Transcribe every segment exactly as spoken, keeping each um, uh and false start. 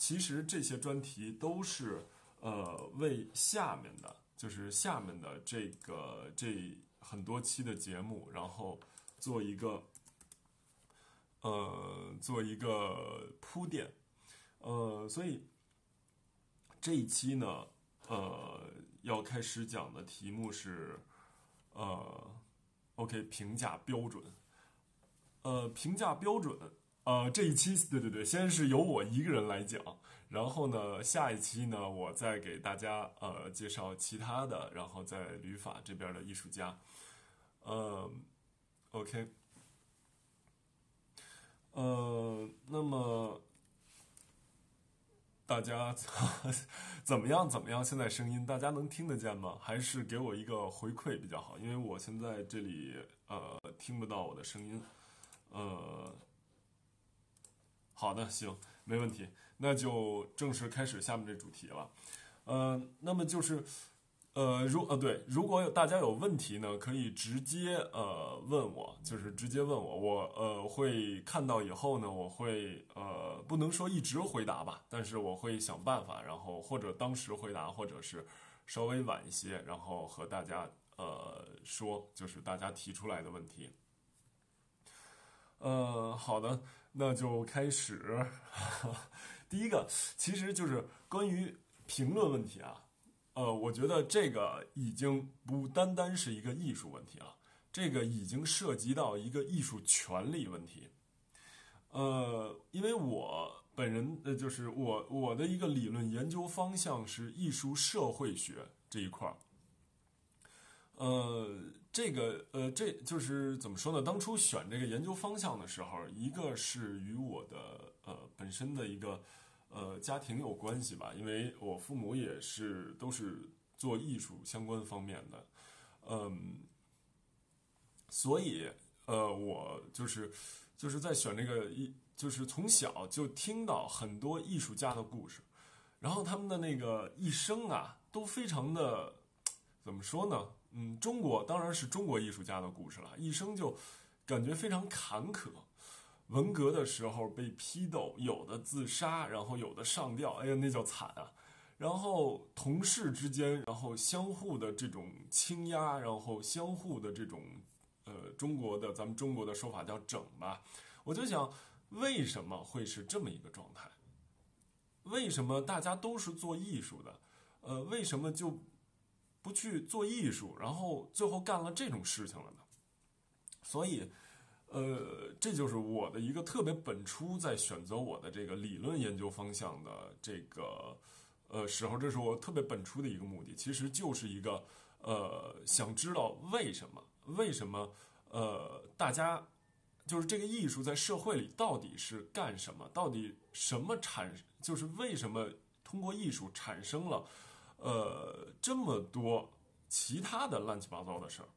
其实这些专题都是呃为下面的，就是下面的这个这很多期的节目，然后做一个呃做一个铺垫，呃，所以这一期呢，呃，要开始讲的题目是呃，OK，评价标准。呃，评价标准，呃，这一期对对对，先是由我一个人来讲，然后呢，下一期呢，我再给大家呃介绍其他的，然后在旅法这边的艺术家，呃，OK，呃，那么大家怎么样？怎么样？现在声音大家能听得见吗？还是给我一个回馈比较好，因为我现在这里呃听不到我的声音。呃，好的，行，没问题，那就正式开始下面这主题了。呃，那么就是，呃，如呃对，如果有大家有问题呢，可以直接呃问我，就是直接问我，我呃会看到以后呢，我会呃不能说一直回答吧，但是我会想办法，然后或者当时回答，或者是稍微晚一些，然后和大家呃说，就是大家提出来的问题。呃，好的，那就开始。第一个其实就是关于评论问题啊，呃，我觉得这个已经不单单是一个艺术问题了，这个已经涉及到一个艺术权利问题。呃，因为我本人呃，就是我我的一个理论研究方向是艺术社会学这一块儿。呃，这个呃，这就是怎么说呢？当初选这个研究方向的时候，一个是与我的呃本身的一个呃家庭有关系吧，因为我父母也是都是做艺术相关方面的，嗯，所以呃，我就是就是在选这个一，就是从小就听到很多艺术家的故事，然后他们的那个一生啊，都非常的怎么说呢？嗯，中国当然是中国艺术家的故事了，一生就感觉非常坎坷。文革的时候被批斗，有的自杀，然后有的上吊，哎呀，那叫惨啊！然后同事之间，然后相互的这种倾轧，然后相互的这种，呃，中国的咱们中国的说法叫整吧。我就想，为什么会是这么一个状态？为什么大家都是做艺术的，呃，为什么就不去做艺术，然后最后干了这种事情了呢？所以，呃，这就是我的一个特别本初在选择我的这个理论研究方向的这个呃时候，这是我特别本初的一个目的，其实就是一个呃想知道为什么为什么呃大家就是这个艺术在社会里到底是干什么，到底什么产就是为什么通过艺术产生了呃这么多其他的乱七八糟的事儿。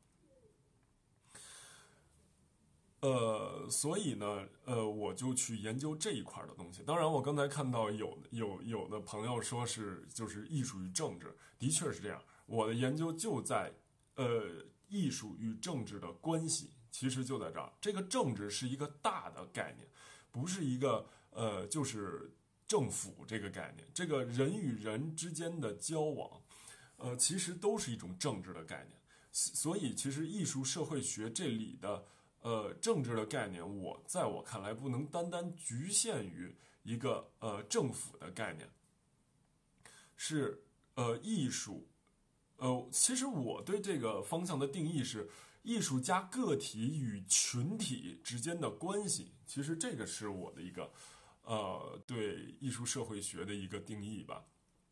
呃，所以呢，呃，我就去研究这一块的东西。当然，我刚才看到有有有的朋友说是就是艺术与政治，的确是这样。我的研究就在呃艺术与政治的关系，其实就在这儿。这个政治是一个大的概念，不是一个呃就是政府这个概念。这个人与人之间的交往，呃，其实都是一种政治的概念。所以，其实艺术社会学这里的。呃，政治的概念，我在我看来不能单单局限于一个呃政府的概念，是呃艺术，呃，其实我对这个方向的定义是艺术家个体与群体之间的关系。其实这个是我的一个呃对艺术社会学的一个定义吧。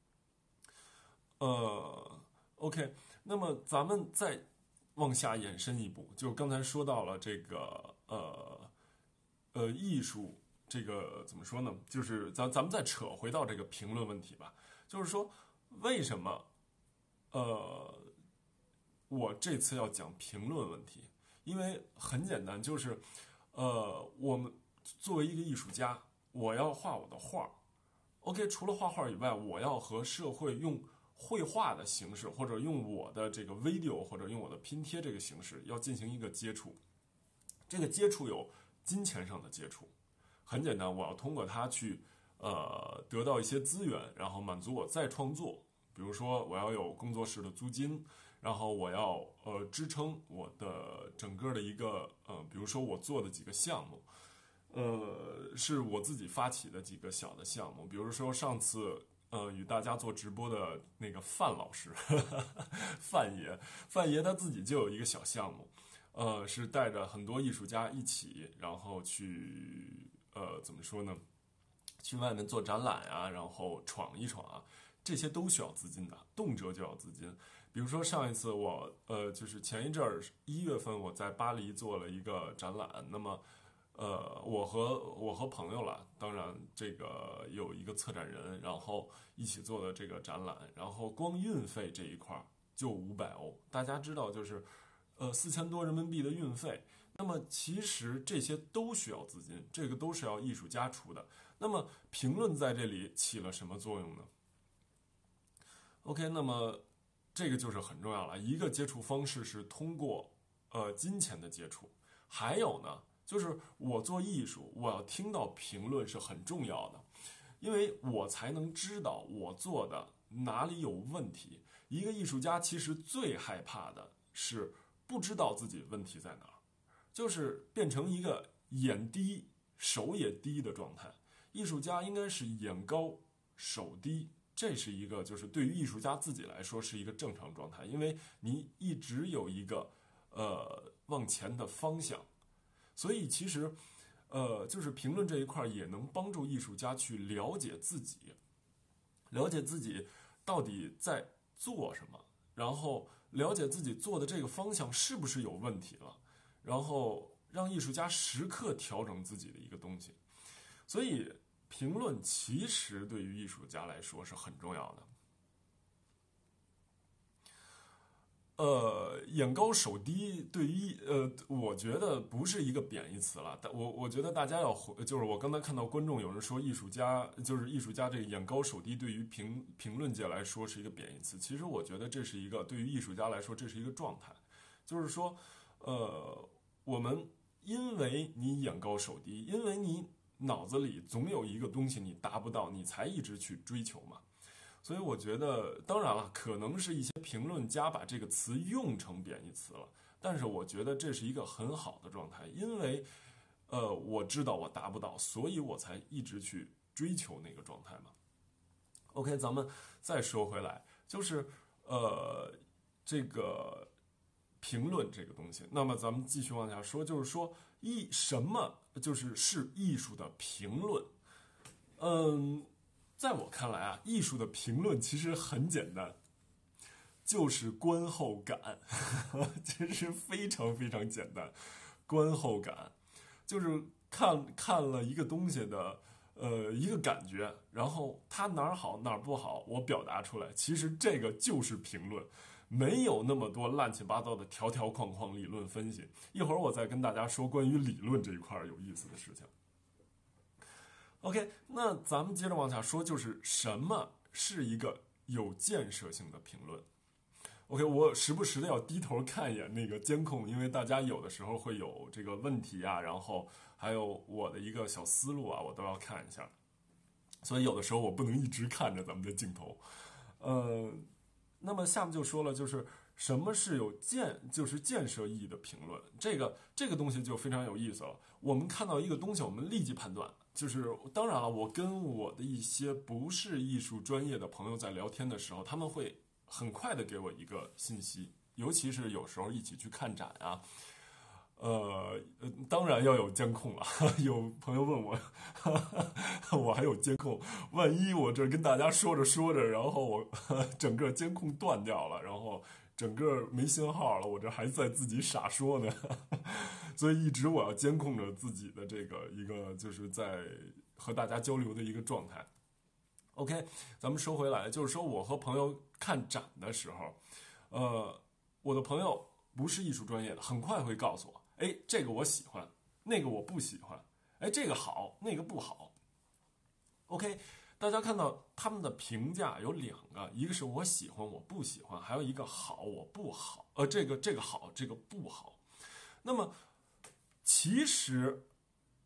呃，OK，那么咱们再往下延伸一步，就刚才说到了这个呃呃艺术，这个怎么说呢？就是咱咱们再扯回到这个评论问题吧，就是说为什么呃我这次要讲评论问题？因为很简单，就是呃我们作为一个艺术家，我要画我的画 OK，除了画画以外，我要和社会用绘画的形式，或者用我的这个 video，或者用我的拼贴这个形式，要进行一个接触。这个接触有金钱上的接触，很简单，我要通过它去呃得到一些资源，然后满足我再创作。比如说我要有工作室的租金，然后我要呃支撑我的整个的一个呃，比如说我做的几个项目。呃，是我自己发起的几个小的项目，比如说上次呃与大家做直播的那个范老师，呵呵范爷，范爷他自己就有一个小项目，呃，是带着很多艺术家一起，然后去呃怎么说呢，去外面做展览啊，然后闯一闯啊，这些都需要资金的，动辄就要资金。比如说上一次我呃就是前一阵儿一月份我在巴黎做了一个展览，那么。呃，我和我和朋友了，当然这个有一个策展人，然后一起做的这个展览，然后光运费这一块就五百欧，大家知道就是呃四千多人民币的运费。那么其实这些都需要资金，这个都是要艺术家出的。那么评论在这里起了什么作用呢 ？OK， 那么这个就是很重要了。一个接触方式是通过呃金钱的接触，还有呢。就是我做艺术，我要听到评论是很重要的，因为我才能知道我做的哪里有问题。一个艺术家其实最害怕的是不知道自己问题在哪儿，就是变成一个眼低手也低的状态。艺术家应该是眼高手低，这是一个就是对于艺术家自己来说是一个正常状态，因为你一直有一个呃往前的方向。所以其实，呃，就是评论这一块也能帮助艺术家去了解自己，了解自己到底在做什么，然后了解自己做的这个方向是不是有问题了，然后让艺术家时刻调整自己的一个东西。所以评论其实对于艺术家来说是很重要的。呃，眼高手低，对于呃，我觉得不是一个贬义词了。但我我觉得大家要回，就是我刚才看到观众有人说艺术家，就是艺术家这个眼高手低，对于评评论界来说是一个贬义词。其实我觉得这是一个对于艺术家来说这是一个状态，就是说，呃，我们因为你眼高手低，因为你脑子里总有一个东西你达不到，你才一直去追求嘛。所以我觉得，当然了，可能是一些评论家把这个词用成贬义词了，但是我觉得这是一个很好的状态，因为，呃，我知道我达不到，所以我才一直去追求那个状态嘛。OK， 咱们再说回来，就是呃，这个评论这个东西，那么咱们继续往下说，就是说艺什么就是是艺术的评论，嗯。在我看来啊，艺术的评论其实很简单，就是观后感，其实非常非常简单。观后感就是看看了一个东西的呃一个感觉，然后它哪儿好哪儿不好，我表达出来。其实这个就是评论，没有那么多乱七八糟的条条框框理论分析。一会儿我再跟大家说关于理论这一块有意思的事情。OK， 那咱们接着往下说，就是什么是一个有建设性的评论 ？OK， 我时不时的要低头看一眼那个监控，因为大家有的时候会有这个问题啊，然后还有我的一个小思路啊，我都要看一下。所以有的时候我不能一直看着咱们的镜头。呃，那么下面就说了，就是什么是有建，就是建设意义的评论。这个这个东西就非常有意思了。我们看到一个东西，我们立即判断。就是当然了，我跟我的一些不是艺术专业的朋友在聊天的时候，他们会很快的给我一个信息，尤其是有时候一起去看展啊，呃，当然要有监控了。有朋友问我，我还有监控，万一我这跟大家说着说着，然后我整个监控断掉了，然后整个没信号了，我这还在自己傻说呢。所以一直我要监控着自己的这个一个就是在和大家交流的一个状态。OK， 咱们说回来，就是说我和朋友看展的时候，呃，我的朋友不是艺术专业的，很快会告诉我，哎，这个我喜欢，那个我不喜欢，哎，这个好，那个不好。OK， 大家看到他们的评价有两个，一个是我喜欢，我不喜欢，还有一个好，我不好，呃，这个这个好，这个不好。那么其实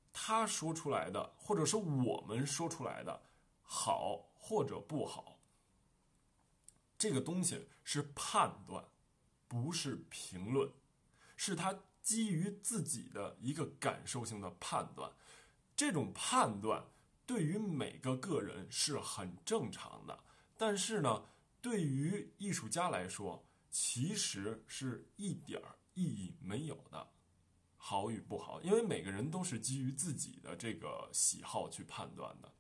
他说出来的，或者是我们说出来的好或者不好，这个东西是判断，不是评论，是他基于自己的一个感受性的判断。这种判断对于每个个人是很正常的，但是呢，对于艺术家来说，其实是一点意义没有的，好与不好，因为每个人都是基于自己的这个喜好去判断的。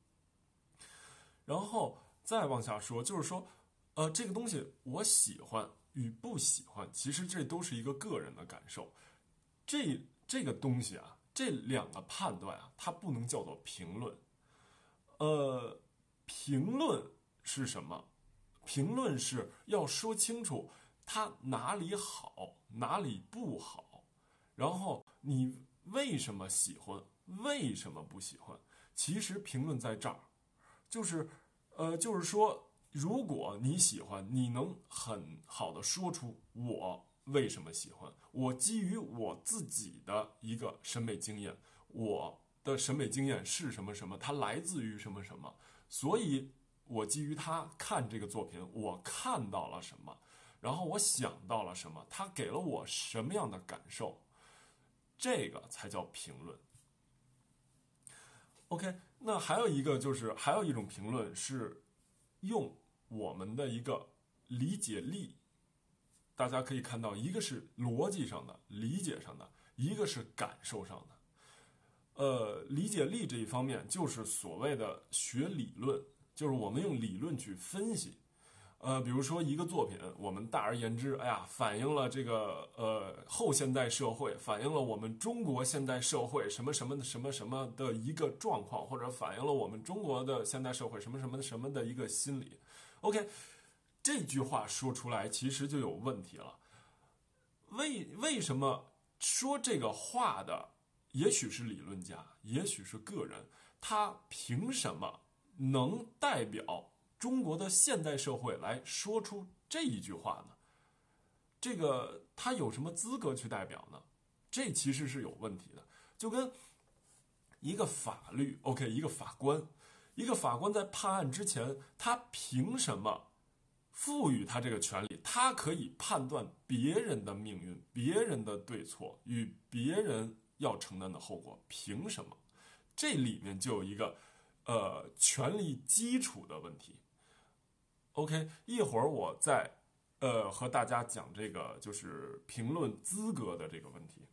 然后再往下说，就是说，呃，这个东西我喜欢与不喜欢，其实这都是一个个人的感受。这这个东西啊，这两个判断啊，它不能叫做评论。呃，评论是什么？评论是要说清楚它哪里好，哪里不好，然后你为什么喜欢，为什么不喜欢。其实评论在这儿，就是，呃，就是说，如果你喜欢，你能很好的说出我为什么喜欢，我基于我自己的一个审美经验，我的审美经验是什么什么，它来自于什么什么，所以我基于它看这个作品，我看到了什么，然后我想到了什么，它给了我什么样的感受，这个才叫评论。OK， 那还有一个就是还有一种评论是用我们的一个理解力，大家可以看到，一个是逻辑上的、理解上的，一个是感受上的。呃，理解力这一方面就是所谓的学理论，就是我们用理论去分析。呃，比如说一个作品，我们大而言之，哎呀，反映了这个呃后现代社会，反映了我们中国现代社会什么什么的什么什么的一个状况，或者反映了我们中国的现代社会什么什么什么的一个心理。OK， 这句话说出来其实就有问题了。为为什么说这个话的，也许是理论家，也许是个人，他凭什么能代表中国的现代社会来说出这一句话呢？这个他有什么资格去代表呢？这其实是有问题的。就跟一个法律 OK， 一个法官，一个法官在判案之前，他凭什么赋予他这个权利？他可以判断别人的命运、别人的对错与别人要承担的后果，凭什么？这里面就有一个呃权利基础的问题。OK， 一会儿我再呃和大家讲这个就是评论资格的这个问题。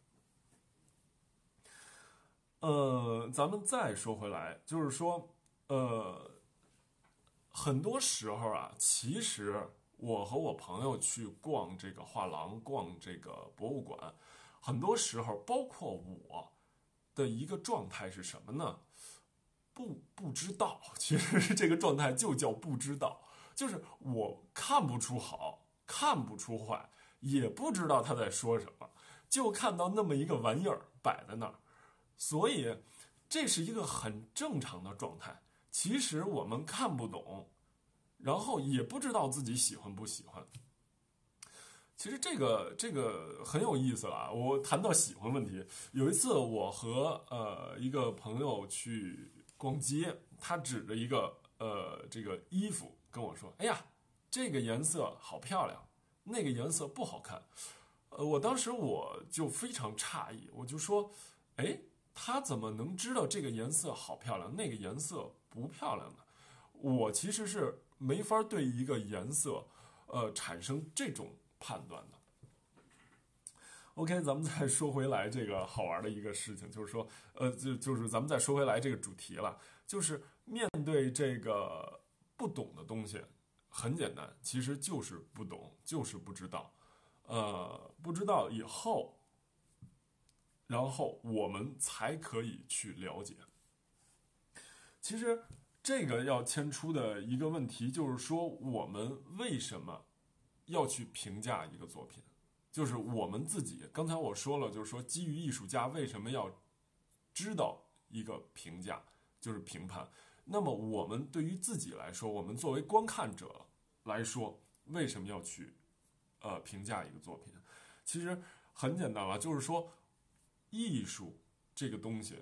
呃，咱们再说回来，就是说，呃，很多时候啊，其实我和我朋友去逛这个画廊、逛这个博物馆，很多时候，包括我的一个状态是什么呢？不不知道，其实这个状态就叫不知道。就是我看不出好，看不出坏，也不知道他在说什么，就看到那么一个玩意儿摆在那儿，所以这是一个很正常的状态。其实我们看不懂，然后也不知道自己喜欢不喜欢。其实这个这个很有意思了。我谈到喜欢问题，有一次我和呃一个朋友去逛街，他指着一个呃这个衣服跟我说：“哎呀，这个颜色好漂亮，那个颜色不好看。”呃，我当时我就非常诧异，我就说：“哎，他怎么能知道这个颜色好漂亮，那个颜色不漂亮呢？”我其实是没法对一个颜色呃产生这种判断的。OK， 咱们再说回来这个好玩的一个事情，就是说，呃，就就是咱们再说回来这个主题了，就是面对这个不懂的东西，很简单，其实就是不懂，就是不知道，呃，不知道以后，然后我们才可以去了解。其实这个要牵出的一个问题就是说，我们为什么要去评价一个作品？就是我们自己，刚才我说了，就是说基于艺术家为什么要知道一个评价，就是评判。那么我们对于自己来说，我们作为观看者来说，为什么要去呃评价一个作品？其实很简单了，就是说艺术这个东西，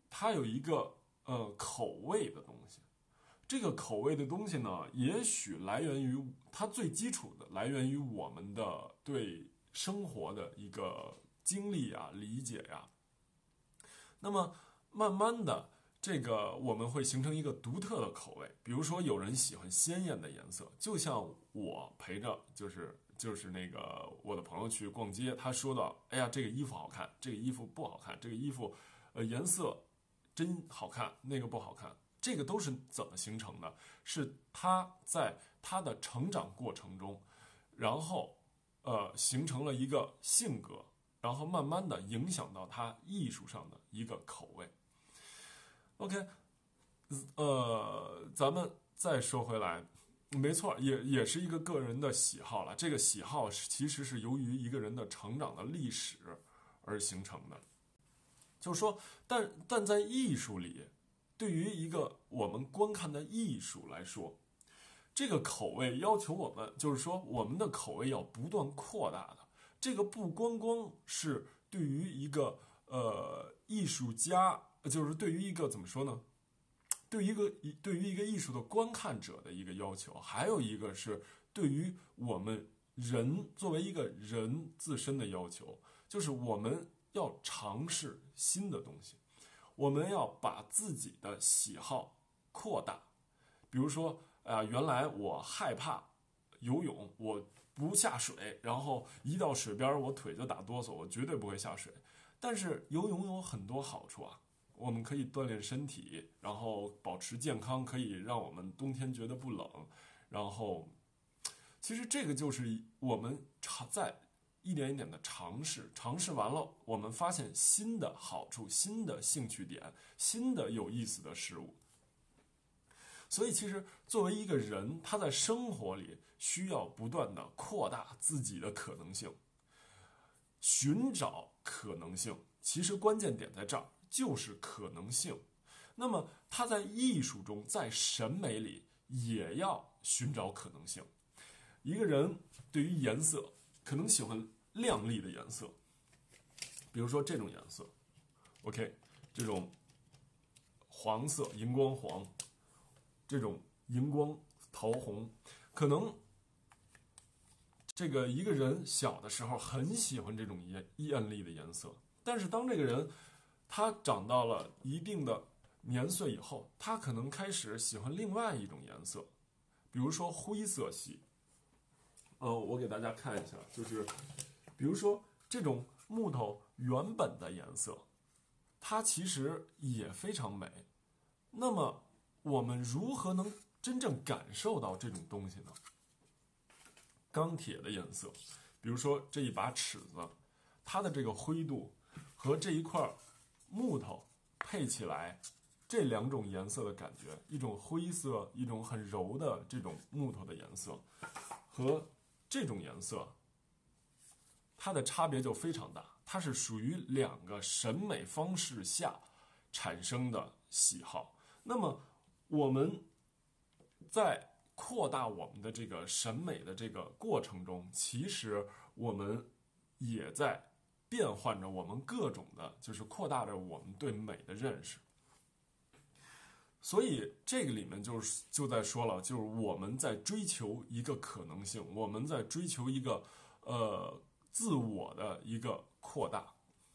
它有一个呃口味的东西。这个口味的东西呢，也许来源于它最基础的，来源于我们的对生活的一个经历啊、理解呀。那么慢慢的，这个我们会形成一个独特的口味。比如说，有人喜欢鲜艳的颜色，就像我陪着就是就是那个我的朋友去逛街，他说到，哎呀，这个衣服好看，这个衣服不好看，这个衣服呃颜色真好看，那个不好看。这个都是怎么形成的？是他在他的成长过程中，然后呃形成了一个性格，然后慢慢的影响到他艺术上的一个口味。OK， 呃，咱们再说回来，没错，也也是一个个人的喜好了。这个喜好是其实是由于一个人的成长的历史而形成的。就是说，但但在艺术里，对于一个我们观看的艺术来说，这个口味要求我们，就是说我们的口味要不断扩大的。这个不光光是对于一个呃艺术家，就是对于一个怎么说呢？对于一个对于一个艺术的观看者的一个要求，还有一个是对于我们人作为一个人自身的要求，就是我们要尝试新的东西，我们要把自己的喜好扩大。比如说，啊、呃，原来我害怕游泳，我不下水，然后一到水边我腿就打哆嗦，我绝对不会下水。但是游泳有很多好处啊，我们可以锻炼身体，然后保持健康，可以让我们冬天觉得不冷。然后，其实这个就是我们在一点一点的尝试，尝试完了，我们发现新的好处、新的兴趣点、新的有意思的事物。所以其实作为一个人，他在生活里需要不断的扩大自己的可能性，寻找可能性。其实关键点在这儿，就是可能性。那么他在艺术中，在审美里也要寻找可能性。一个人对于颜色可能喜欢亮丽的颜色，比如说这种颜色 OK， 这种黄色荧光黄，这种荧光桃红，可能这个一个人小的时候很喜欢这种艳丽的颜色，但是当这个人他长到了一定的年岁以后，他可能开始喜欢另外一种颜色，比如说灰色系。呃，我给大家看一下，就是比如说这种木头原本的颜色，它其实也非常美。那么我们如何能真正感受到这种东西呢？钢铁的颜色，比如说这一把尺子，它的这个灰度和这一块木头配起来，这两种颜色的感觉，一种灰色，一种很柔的这种木头的颜色，和这种颜色，它的差别就非常大。它是属于两个审美方式下产生的喜好。那么我们在扩大我们的这个审美的这个过程中，其实我们也在变换着我们各种的，就是扩大着我们对美的认识。所以这个里面就是就在说了，就是我们在追求一个可能性，我们在追求一个呃自我的一个扩大。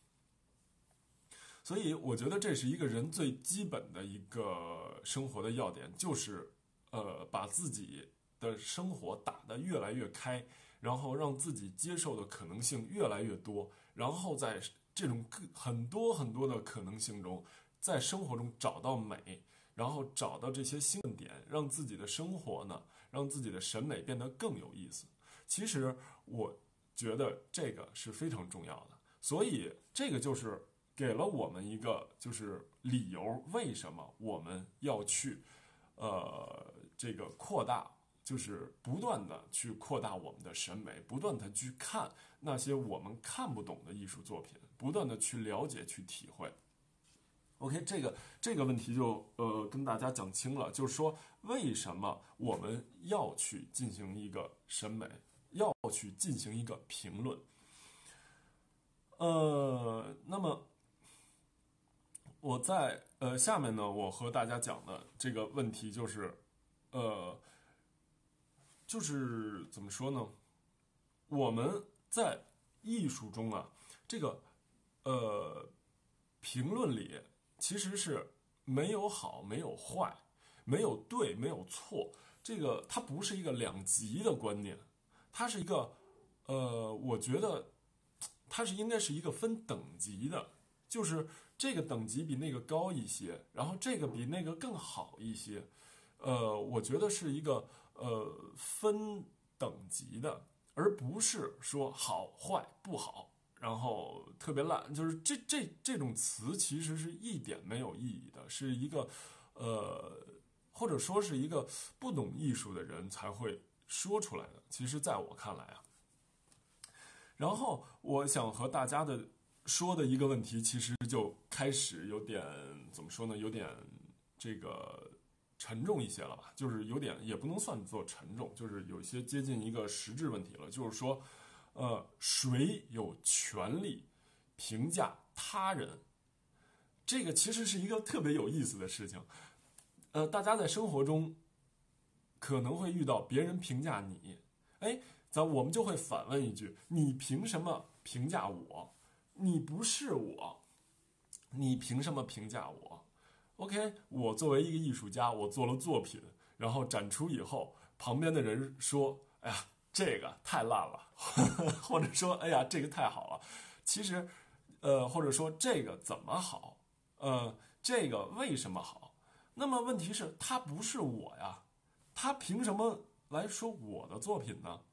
所以我觉得这是一个人最基本的一个生活的要点，就是呃把自己的生活打得越来越开，然后让自己接受的可能性越来越多，然后在这种很多很多的可能性中，在生活中找到美，然后找到这些新点，让自己的生活呢，让自己的审美变得更有意思。其实我觉得这个是非常重要的，所以这个就是给了我们一个就是理由，为什么我们要去呃这个扩大，就是不断的去扩大我们的审美，不断的去看那些我们看不懂的艺术作品，不断的去了解去体会。OK， 这个这个问题就呃跟大家讲清了，就是说为什么我们要去进行一个审美，要去进行一个评论。呃，那么我在呃下面呢，我和大家讲的这个问题就是，呃，就是怎么说呢？我们在艺术中啊，这个呃评论里其实是没有好，没有坏，没有对，没有错。这个它不是一个两极的观念，它是一个呃，我觉得它是应该是一个分等级的，就是这个等级比那个高一些，然后这个比那个更好一些。呃，我觉得是一个呃分等级的，而不是说好坏不好，然后特别烂，就是这这这种词其实是一点没有意义的，是一个呃或者说是一个不懂艺术的人才会说出来的。其实在我看来啊，然后我想和大家的说的一个问题，其实就开始有点怎么说呢？有点这个沉重一些了吧？就是有点也不能算作沉重，就是有些接近一个实质问题了。就是说，呃，谁有权利评价他人？这个其实是一个特别有意思的事情。呃，大家在生活中可能会遇到别人评价你，哎，咱我们就会反问一句：你凭什么评价我？你不是我，你凭什么评价我 ？OK，我作为一个艺术家，我做了作品，然后展出以后，旁边的人说：“哎呀，这个太烂了。”或者说：“哎呀，这个太好了。”其实，呃，或者说这个怎么好？呃，这个为什么好？那么问题是，他不是我呀，他凭什么来说我的作品呢？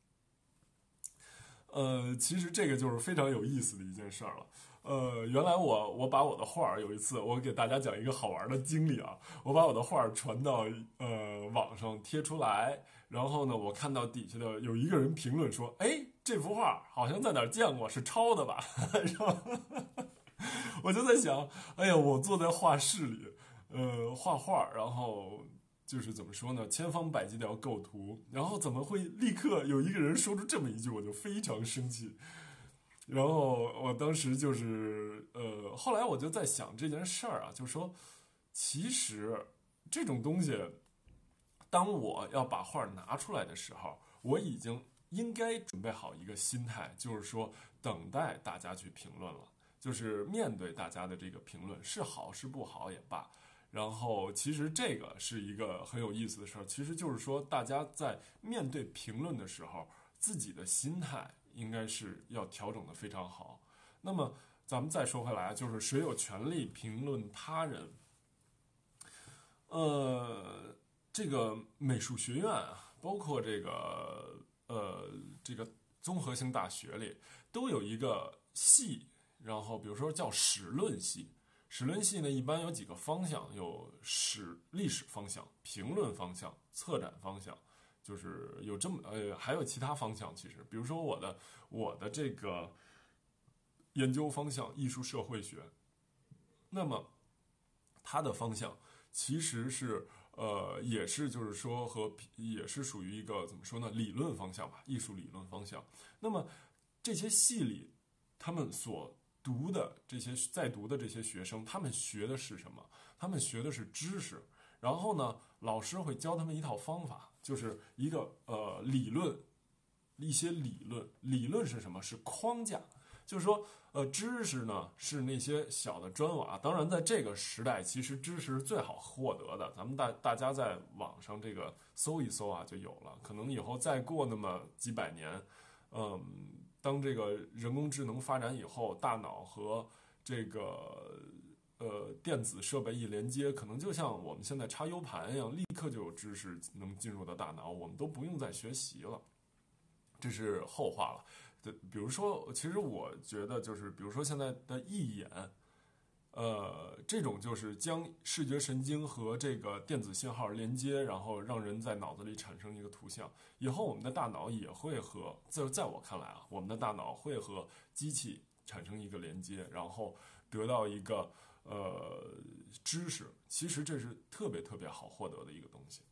呃，其实这个就是非常有意思的一件事儿了。呃，原来我我把我的画儿有一次，我给大家讲一个好玩的经历啊。我把我的画儿传到呃网上贴出来，然后呢，我看到底下的有一个人评论说：“哎，这幅画好像在哪儿见过，是抄的吧？”是吧？我就在想，哎呀，我坐在画室里，呃，画画，然后就是怎么说呢，千方百计的要构图，然后怎么会立刻有一个人说出这么一句，我就非常生气。然后我当时就是，呃，后来我就在想这件事儿啊，就是说，其实这种东西，当我要把画拿出来的时候，我已经应该准备好一个心态，就是说等待大家去评论了，就是面对大家的这个评论，是好是不好也罢。然后，其实这个是一个很有意思的事儿，其实就是说，大家在面对评论的时候，自己的心态应该是要调整的非常好。那么，咱们再说回来，就是谁有权利评论他人？呃，这个美术学院啊，包括这个呃这个综合性大学里，都有一个系，然后比如说叫史论系。史论系呢，一般有几个方向，有史历史方向、评论方向、策展方向，就是有这么呃还有其他方向。其实，比如说我的我的这个研究方向艺术社会学，那么它的方向其实是呃，也是就是说和也是属于一个怎么说呢，理论方向吧，艺术理论方向。那么这些系里，他们所读的这些在读的这些学生，他们学的是什么？他们学的是知识。然后呢，老师会教他们一套方法，就是一个呃理论，一些理论。理论是什么？是框架。就是说，呃，知识呢是那些小的砖瓦。当然，在这个时代，其实知识是最好获得的。咱们大大家在网上这个搜一搜啊，就有了。可能以后再过那么几百年，嗯，当这个人工智能发展以后，大脑和这个呃电子设备一连接，可能就像我们现在插 U 盘一样，立刻就有知识能进入到大脑，我们都不用再学习了。这是后话了。比如说，其实我觉得就是，比如说现在的义眼，呃，这种就是将视觉神经和这个电子信号连接，然后让人在脑子里产生一个图像。以后我们的大脑也会和，在在我看来啊，我们的大脑会和机器产生一个连接，然后得到一个呃知识。其实这是特别特别好获得的一个东西。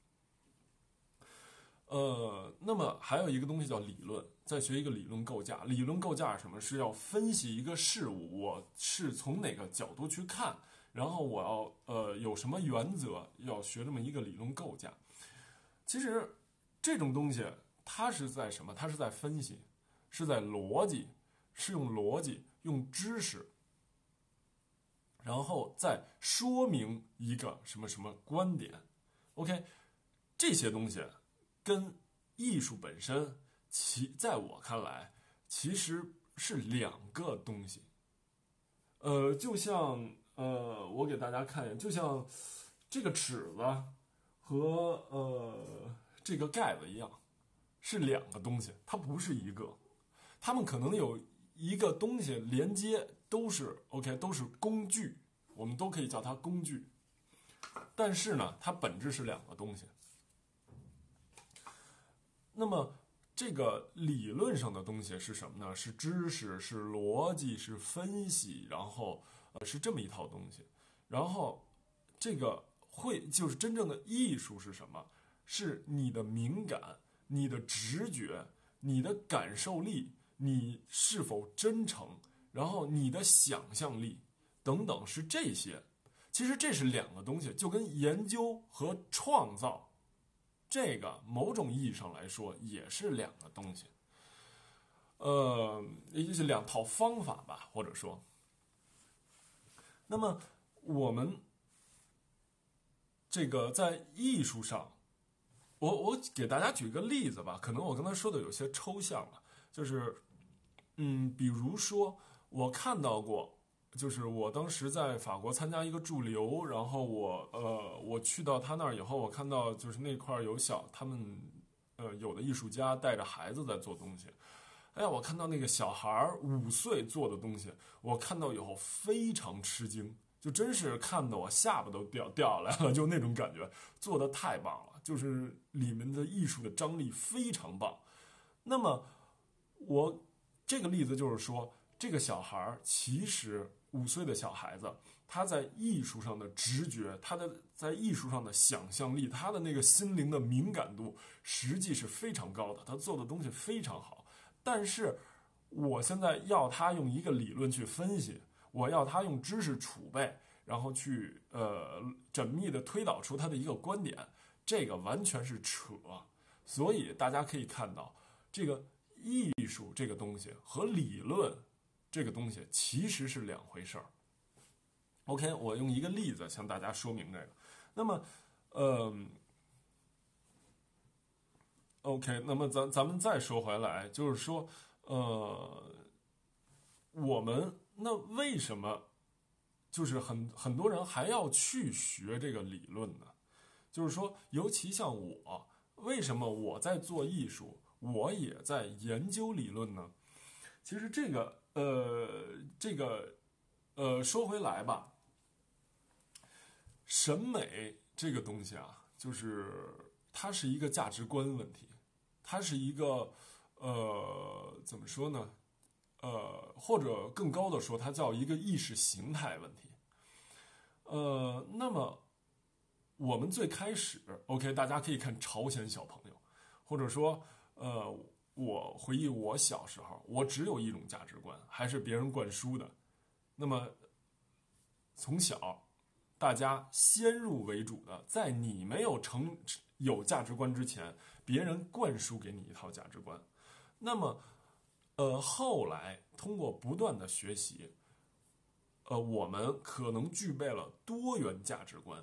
呃，那么还有一个东西叫理论，再学一个理论构架。理论构架是什么？是要分析一个事物，我是从哪个角度去看， 然后我要呃有什么原则，要学这么一个理论构架。其实这种东西它是在什么？它是在分析，是在逻辑，是用逻辑、用知识，然后再说明一个什么什么观点。OK， 这些东西跟艺术本身，其在我看来其实是两个东西。呃，就像呃，我给大家看一眼，就像这个尺子和呃这个盖子一样，是两个东西，它不是一个。它们可能有一个东西连接，都是 OK， 都是工具，我们都可以叫它工具。但是呢，它本质是两个东西。那么这个理论上的东西是什么呢？是知识，是逻辑，是分析，然后呃是这么一套东西。然后这个会就是真正的艺术是什么？是你的敏感、你的直觉、你的感受力，你是否真诚，然后你的想象力等等，是这些。其实这是两个东西，就跟研究和创造这个某种意义上来说也是两个东西，呃，也是两套方法吧，或者说。那么我们这个在艺术上，我我给大家举个例子吧，可能我刚才说的有些抽象了，就是嗯，比如说我看到过。就是我当时在法国参加一个驻留，然后我呃我去到他那儿以后，我看到就是那块有小他们呃有的艺术家带着孩子在做东西，哎呀，我看到那个小孩五岁做的东西，我看到以后非常吃惊，就真是看得我下巴都掉掉下来了，就那种感觉，做的太棒了，就是里面的艺术的张力非常棒。那么我这个例子就是说，这个小孩其实。五岁的小孩子，他在艺术上的直觉，他的在艺术上的想象力，他的那个心灵的敏感度，实际是非常高的。他做的东西非常好，但是我现在要他用一个理论去分析，我要他用知识储备，然后去呃缜密的推导出他的一个观点，这个完全是扯。所以大家可以看到，这个艺术这个东西和理论。这个东西其实是两回事儿。OK， 我用一个例子向大家说明这个。那么，呃 ，OK， 那么咱咱们再说回来，就是说，呃，我们那为什么就是很很多人还要去学这个理论呢？就是说，尤其像我，为什么我在做艺术，我也在研究理论呢？其实这个。呃，这个，呃，说回来吧，审美这个东西啊，就是它是一个价值观问题，它是一个，呃，怎么说呢？呃，或者更高的说，它叫一个意识形态问题。呃，那么我们最开始 ，OK， 大家可以看朝鲜小朋友，或者说，呃。我回忆我小时候，我只有一种价值观，还是别人灌输的。那么从小，大家先入为主的，在你没有成有价值观之前，别人灌输给你一套价值观。那么，呃，后来通过不断的学习，呃，我们可能具备了多元价值观。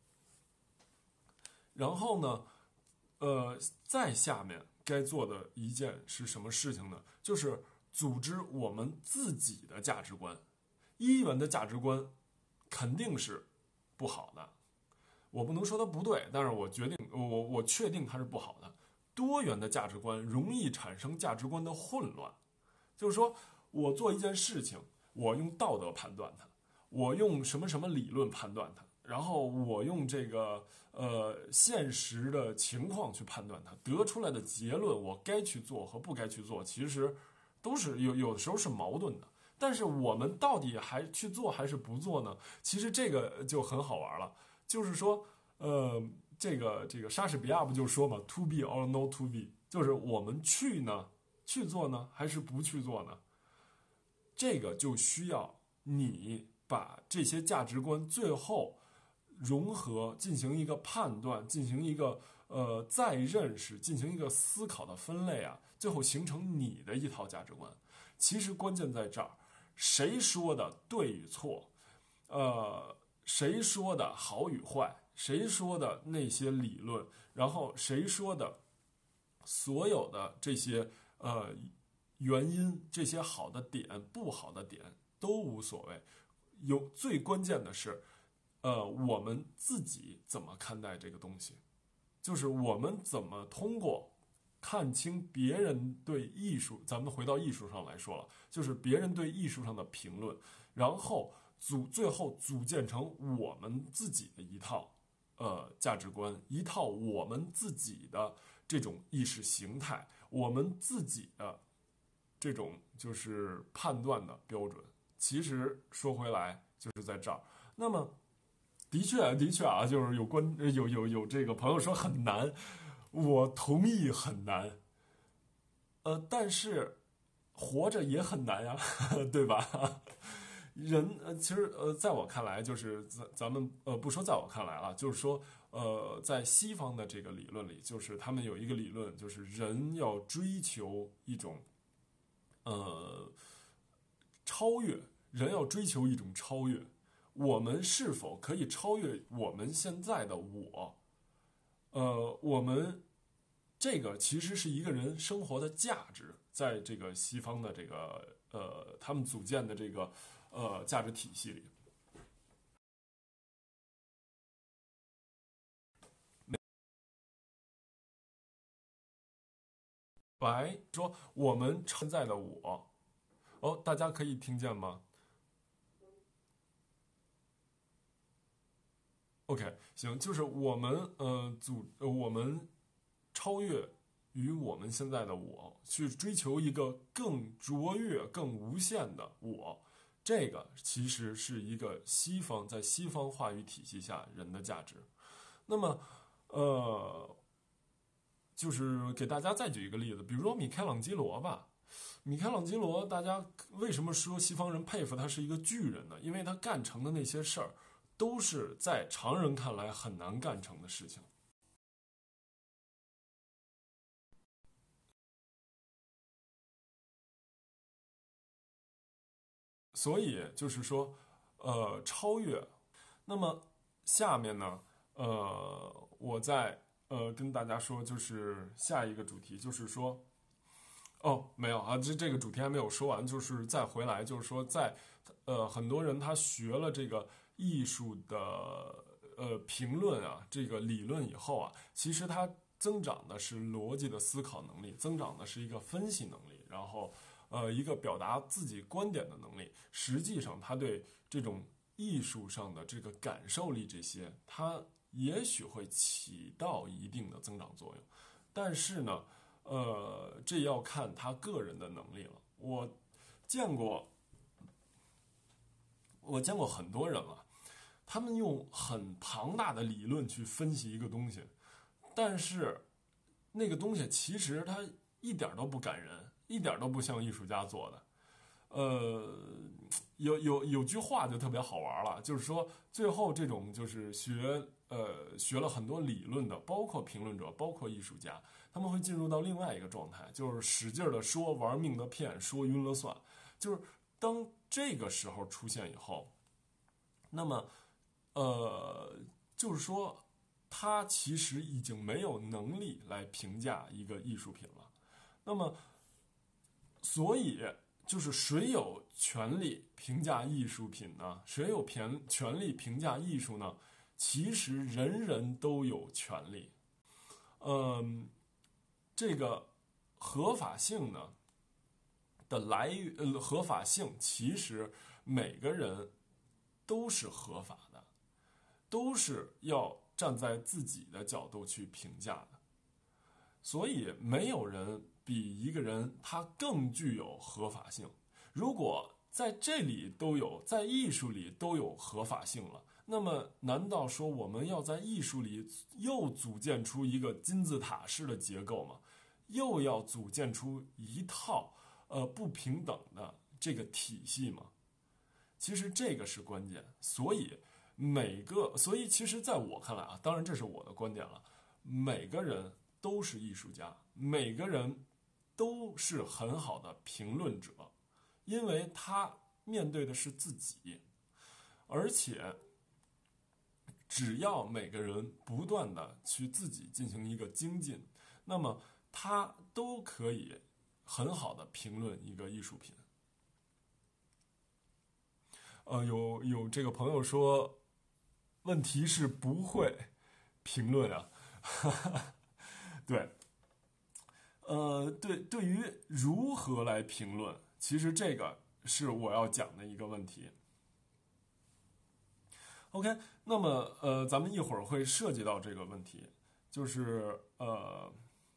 然后呢，呃，在下面。该做的一件是什么事情呢？就是组织我们自己的价值观。一元的价值观肯定是不好的，我不能说它不对，但是我决定，我我确定它是不好的。多元的价值观容易产生价值观的混乱，就是说我做一件事情，我用道德判断它，我用什么什么理论判断它。然后我用这个呃现实的情况去判断它，得出来的结论，我该去做和不该去做，其实都是有有的时候是矛盾的。但是我们到底还去做还是不做呢？其实这个就很好玩了，就是说，呃，这个这个莎士比亚不就说嘛 ，to be or not to be， 就是我们去呢，去做呢，还是不去做呢？这个就需要你。 把这些价值观最后融合，进行一个判断，进行一个呃再认识，进行一个思考的分类啊，最后形成你的一套价值观。其实关键在这儿，谁说的对与错，呃，谁说的好与坏，谁说的那些理论，然后谁说的所有的这些呃原因，这些好的点、不好的点都无所谓。有最关键的是，呃，我们自己怎么看待这个东西，就是我们怎么通过看清别人对艺术，咱们回到艺术上来说了，就是别人对艺术上的评论，然后组最后组建成我们自己的一套呃价值观，一套我们自己的这种意识形态，我们自己的这种就是判断的标准。其实说回来就是在这儿。那么的确的确啊，就是有关有有有这个朋友说很难，我同意很难。呃，但是活着也很难呀，对吧？人呃，其实呃，在我看来，就是咱咱们呃，不说在我看来了，就是说呃，在西方的这个理论里，就是他们有一个理论，就是人要追求一种呃超越，人要追求一种超越。我们是否可以超越我们现在的我？呃，我们这个其实是一个人生活的价值，在这个西方的这个呃他们组建的这个呃价值体系里。白说我们现在的我，哦，大家可以听见吗？OK，行，就是我们呃组呃我们超越于我们现在的我，去追求一个更卓越、更无限的我。这个其实是一个西方在西方话语体系下人的价值。那么，呃，就是给大家再举一个例子，比如说米开朗基罗吧。米开朗基罗，大家为什么说西方人佩服他是一个巨人呢？因为他干成的那些事儿，都是在常人看来很难干成的事情。所以就是说，呃，超越。那么下面呢，呃，我再呃跟大家说，就是下一个主题，就是说，哦，没有啊，这这个主题还没有说完，就是再回来，就是说在，呃，很多人他学了这个艺术的呃评论啊，这个理论以后啊，其实它增长的是逻辑的思考能力，增长的是一个分析能力，然后呃一个表达自己观点的能力。实际上，他对这种艺术上的这个感受力这些，它也许会起到一定的增长作用，但是呢。呃，这要看他个人的能力了。我见过，我见过很多人了，他们用很庞大的理论去分析一个东西，但是那个东西其实它一点都不感人，一点都不像艺术家做的。呃，有有有句话就特别好玩了，就是说最后这种就是学呃学了很多理论的，包括评论者，包括艺术家，他们会进入到另外一个状态，就是使劲的说，玩命的骗，说晕了算。就是当这个时候出现以后，那么呃，就是说他其实已经没有能力来评价一个艺术品了。那么所以就是谁有权利评价艺术品呢？谁有权权利评价艺术呢？其实人人都有权利。嗯，这个合法性呢的来源，呃，合法性其实每个人都是合法的，都是要站在自己的角度去评价的。所以没有人比一个人他更具有合法性。如果在这里都有，在艺术里都有合法性了，那么难道说我们要在艺术里又组建出一个金字塔式的结构吗？又要组建出一套呃不平等的这个体系吗？ 其实这个是关键。所以每个，所以其实在我看来啊，当然这是我的观点了，每个人都是艺术家，每个人都是很好的评论者，因为他面对的是自己，而且只要每个人不断的去自己进行一个精进，那么他都可以很好的评论一个艺术品。呃，有有这个朋友说，问题是不会评论啊。对，呃，对，对于如何来评论，其实这个是我要讲的一个问题。OK，那么呃，咱们一会儿会涉及到这个问题，就是呃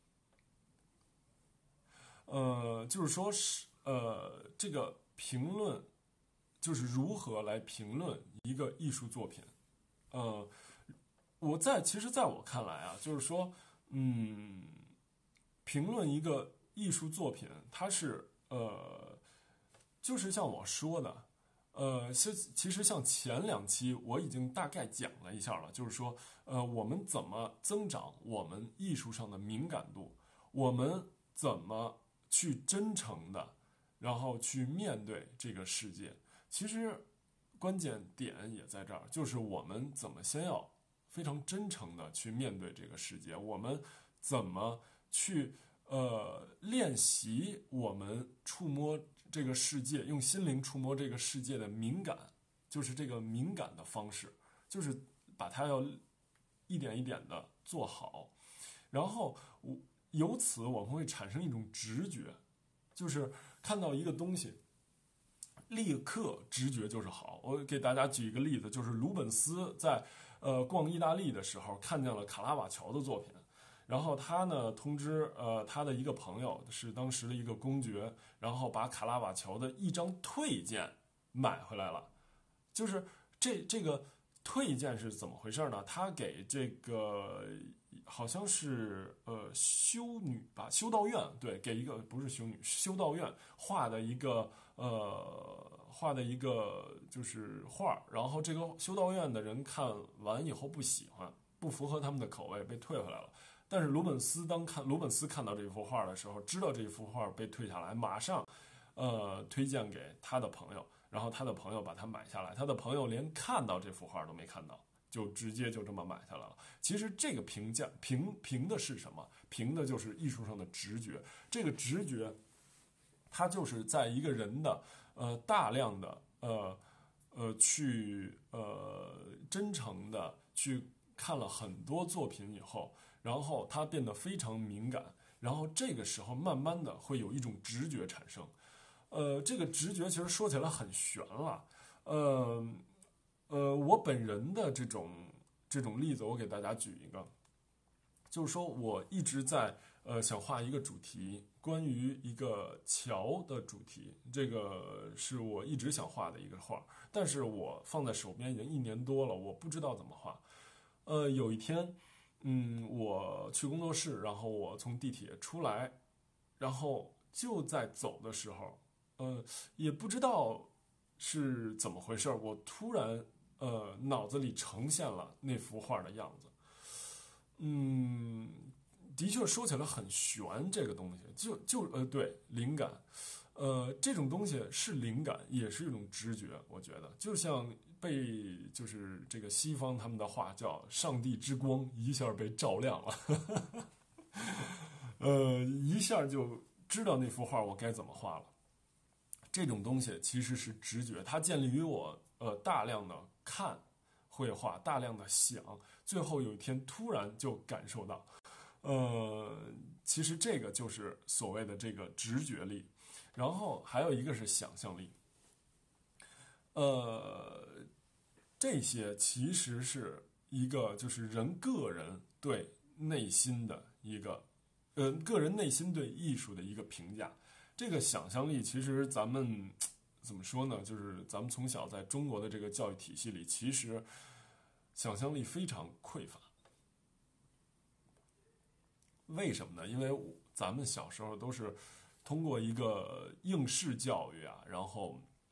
呃，就是说是呃，这个评论就是如何来评论一个艺术作品。呃，我在其实在我看来啊，就是说，嗯，评论一个艺术作品，它是呃，就是像我说的。呃，其其实像前两期我已经大概讲了一下了，就是说，呃，我们怎么增长我们艺术上的敏感度，我们怎么去真诚的，然后去面对这个世界。其实关键点也在这儿，就是我们怎么先要非常真诚的去面对这个世界，我们怎么去呃练习我们触摸这个世界，用心灵触摸这个世界的敏感，就是这个敏感的方式，就是把它要一点一点的做好，然后由此我们会产生一种直觉，就是看到一个东西，立刻直觉就是好。我给大家举一个例子，就是鲁本斯在呃逛意大利的时候看见了卡拉瓦乔的作品，然后他呢通知呃他的一个朋友是当时的一个公爵，然后把卡拉瓦乔的一张退件买回来了。就是这这个退件是怎么回事呢？他给这个好像是呃修女吧，修道院，对，给一个不是修女，修道院画的一个呃画的一个就是画，然后这个修道院的人看完以后不喜欢，不符合他们的口味，被退回来了。但是鲁本斯当看鲁本斯看到这幅画的时候，知道这幅画被退下来，马上呃推荐给他的朋友，然后他的朋友把它买下来，他的朋友连看到这幅画都没看到，就直接就这么买下来了。其实这个评价评评的是什么？评的就是艺术上的直觉。这个直觉，它就是在一个人的呃大量的呃呃去呃真诚的去看了很多作品以后，然后他变得非常敏感，然后这个时候慢慢的会有一种直觉产生。呃，这个直觉其实说起来很玄了。呃呃，我本人的这种这种例子，我给大家举一个，就是说我一直在呃想画一个主题，关于一个桥的主题，这个是我一直想画的一个画，但是我放在手边已经一年多了，我不知道怎么画。呃，有一天，嗯，我去工作室，然后我从地铁出来，然后就在走的时候，呃，也不知道是怎么回事，我突然呃脑子里呈现了那幅画的样子。嗯，的确说起来很玄，这个东西就就呃对灵感，呃这种东西是灵感，也是一种直觉，我觉得就像被就是这个西方他们的话叫上帝之光一下被照亮了。呃一下就知道那幅画我该怎么画了。这种东西其实是直觉，它建立于我呃大量的看绘画，大量的想，最后有一天突然就感受到，呃，其实这个就是所谓的这个直觉力。然后还有一个是想象力，呃，这些其实是一个就是人个人对内心的一个，呃，个人内心对艺术的一个评价。这个想象力其实咱们怎么说呢？就是咱们从小在中国的这个教育体系里，其实想象力非常匮乏。为什么呢？因为咱们小时候都是通过一个应试教育啊，然后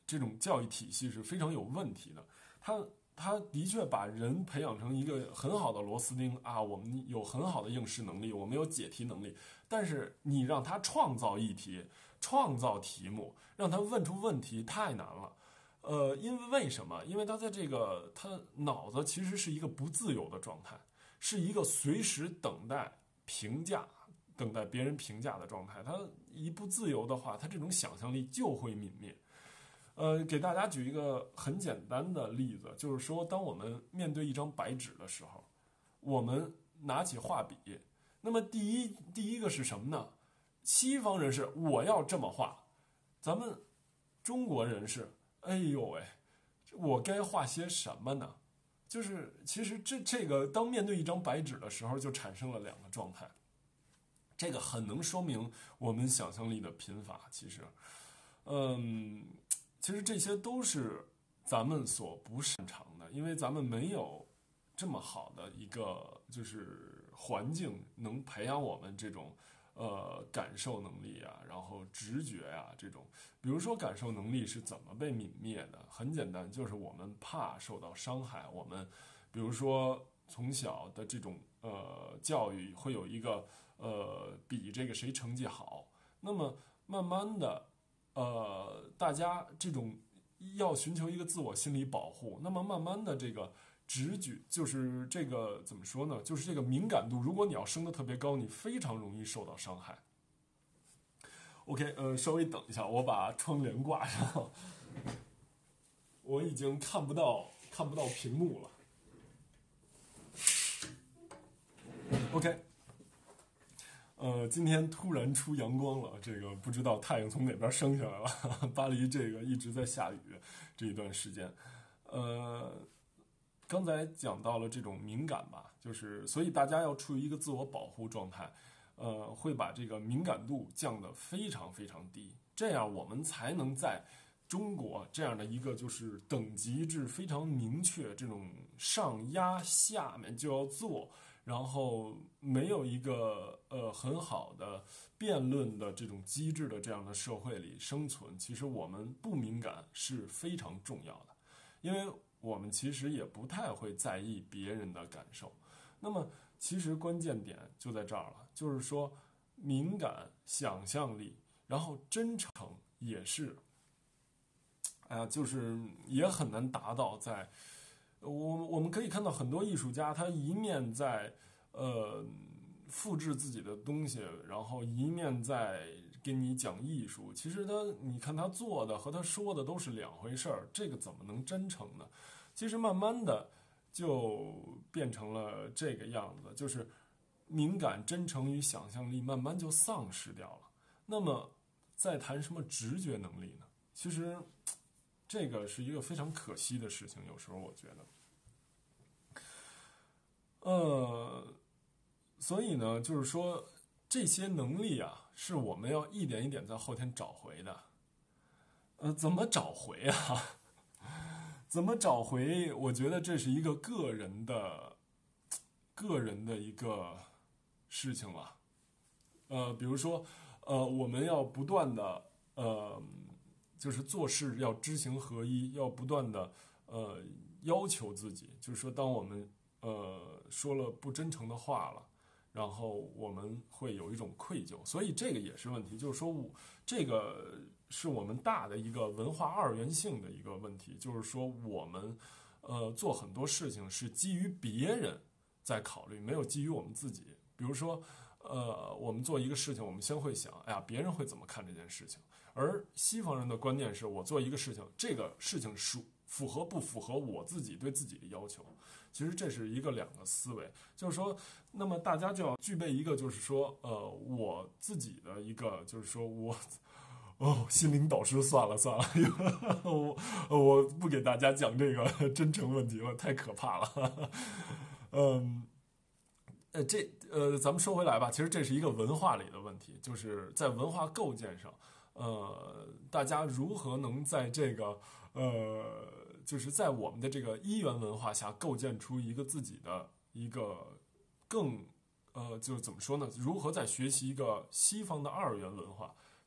这种教育体系是非常有问题的。他他的确把人培养成一个很好的螺丝钉啊，我们有很好的应试能力，我们有解题能力，但是你让他创造议题、创造题目，让他问出问题太难了。呃，因为为什么？因为他在这个他脑子其实是一个不自由的状态，是一个随时等待评价、等待别人评价的状态。他一不自由的话，他这种想象力就会泯灭。呃，给大家举一个很简单的例子，就是说，当我们面对一张白纸的时候，我们拿起画笔，那么第一第一个是什么呢？西方人是我要这么画，咱们中国人是，哎呦喂，我该画些什么呢？就是其实这这个当面对一张白纸的时候，就产生了两个状态，这个很能说明我们想象力的贫乏。其实，嗯。其实这些都是咱们所不擅长的，因为咱们没有这么好的一个就是环境，能培养我们这种呃感受能力啊，然后直觉啊这种。比如说感受能力是怎么被泯灭的？很简单，就是我们怕受到伤害。我们比如说从小的这种呃教育会有一个呃比这个谁成绩好，那么慢慢的。呃，大家这种要寻求一个自我心理保护，那么慢慢的这个直觉就是这个怎么说呢？就是这个敏感度，如果你要升得特别高，你非常容易受到伤害。OK， 呃，稍微等一下，我把窗帘挂上，我已经看不到看不到屏幕了。OK。呃，今天突然出阳光了，这个不知道太阳从哪边升下来了。巴黎这个一直在下雨这一段时间，呃，刚才讲到了这种敏感吧，就是所以大家要处于一个自我保护状态，呃，会把这个敏感度降得非常非常低，这样我们才能在中国这样的一个就是等级制非常明确，这种上压下面就要做。然后没有一个呃很好的辩论的这种机制的这样的社会里生存，其实我们不敏感是非常重要的，因为我们其实也不太会在意别人的感受。那么其实关键点就在这儿了，就是说敏感、想象力，然后真诚也是，哎呀，就是也很难达到在。我我们可以看到很多艺术家，他一面在呃复制自己的东西，然后一面在给你讲艺术。其实他，你看他做的和他说的都是两回事儿，这个怎么能真诚呢？其实慢慢的就变成了这个样子，就是敏感、真诚与想象力慢慢就丧失掉了。那么再谈什么直觉能力呢？其实。这个是一个非常可惜的事情，有时候我觉得，呃，所以呢，就是说这些能力啊，是我们要一点一点在后天找回的。呃，怎么找回啊？怎么找回？我觉得这是一个个人的、个人的一个事情了。呃，比如说，呃，我们要不断的，呃。就是做事要知行合一，要不断的呃要求自己。就是说，当我们呃说了不真诚的话了，然后我们会有一种愧疚，所以这个也是问题。就是说我这个是我们大的一个文化二元性的一个问题。就是说，我们呃做很多事情是基于别人在考虑，没有基于我们自己。比如说，呃，我们做一个事情，我们先会想，哎呀，别人会怎么看这件事情？而西方人的观念是我做一个事情，这个事情属符合不符合我自己对自己的要求？其实这是一个两个思维，就是说，那么大家就要具备一个，就是说，呃，我自己的一个，就是说我，哦，心灵导师，算了算了，我我不给大家讲这个真诚问题了，太可怕了。嗯，呃，这呃，咱们说回来吧，其实这是一个文化里的问题，就是在文化构建上。呃，大家如何能在这个呃，就是在我们的这个一元文化下构建出一个自己的一个更呃，就是怎么说呢？如何在学习一个西方的二元文化，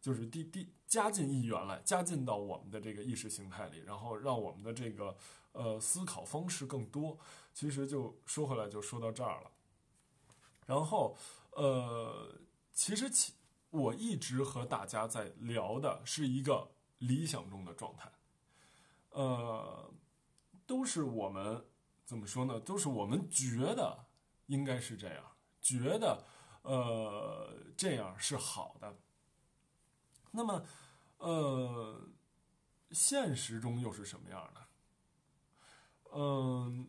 就是第第加进一元来，加进到我们的这个意识形态里，然后让我们的这个呃思考方式更多。其实就说回来，就说到这儿了。然后呃，其实其我一直和大家在聊的是一个理想中的状态，呃，都是我们怎么说呢？都是我们觉得应该是这样，觉得呃这样是好的。那么，呃，现实中又是什么样的？嗯，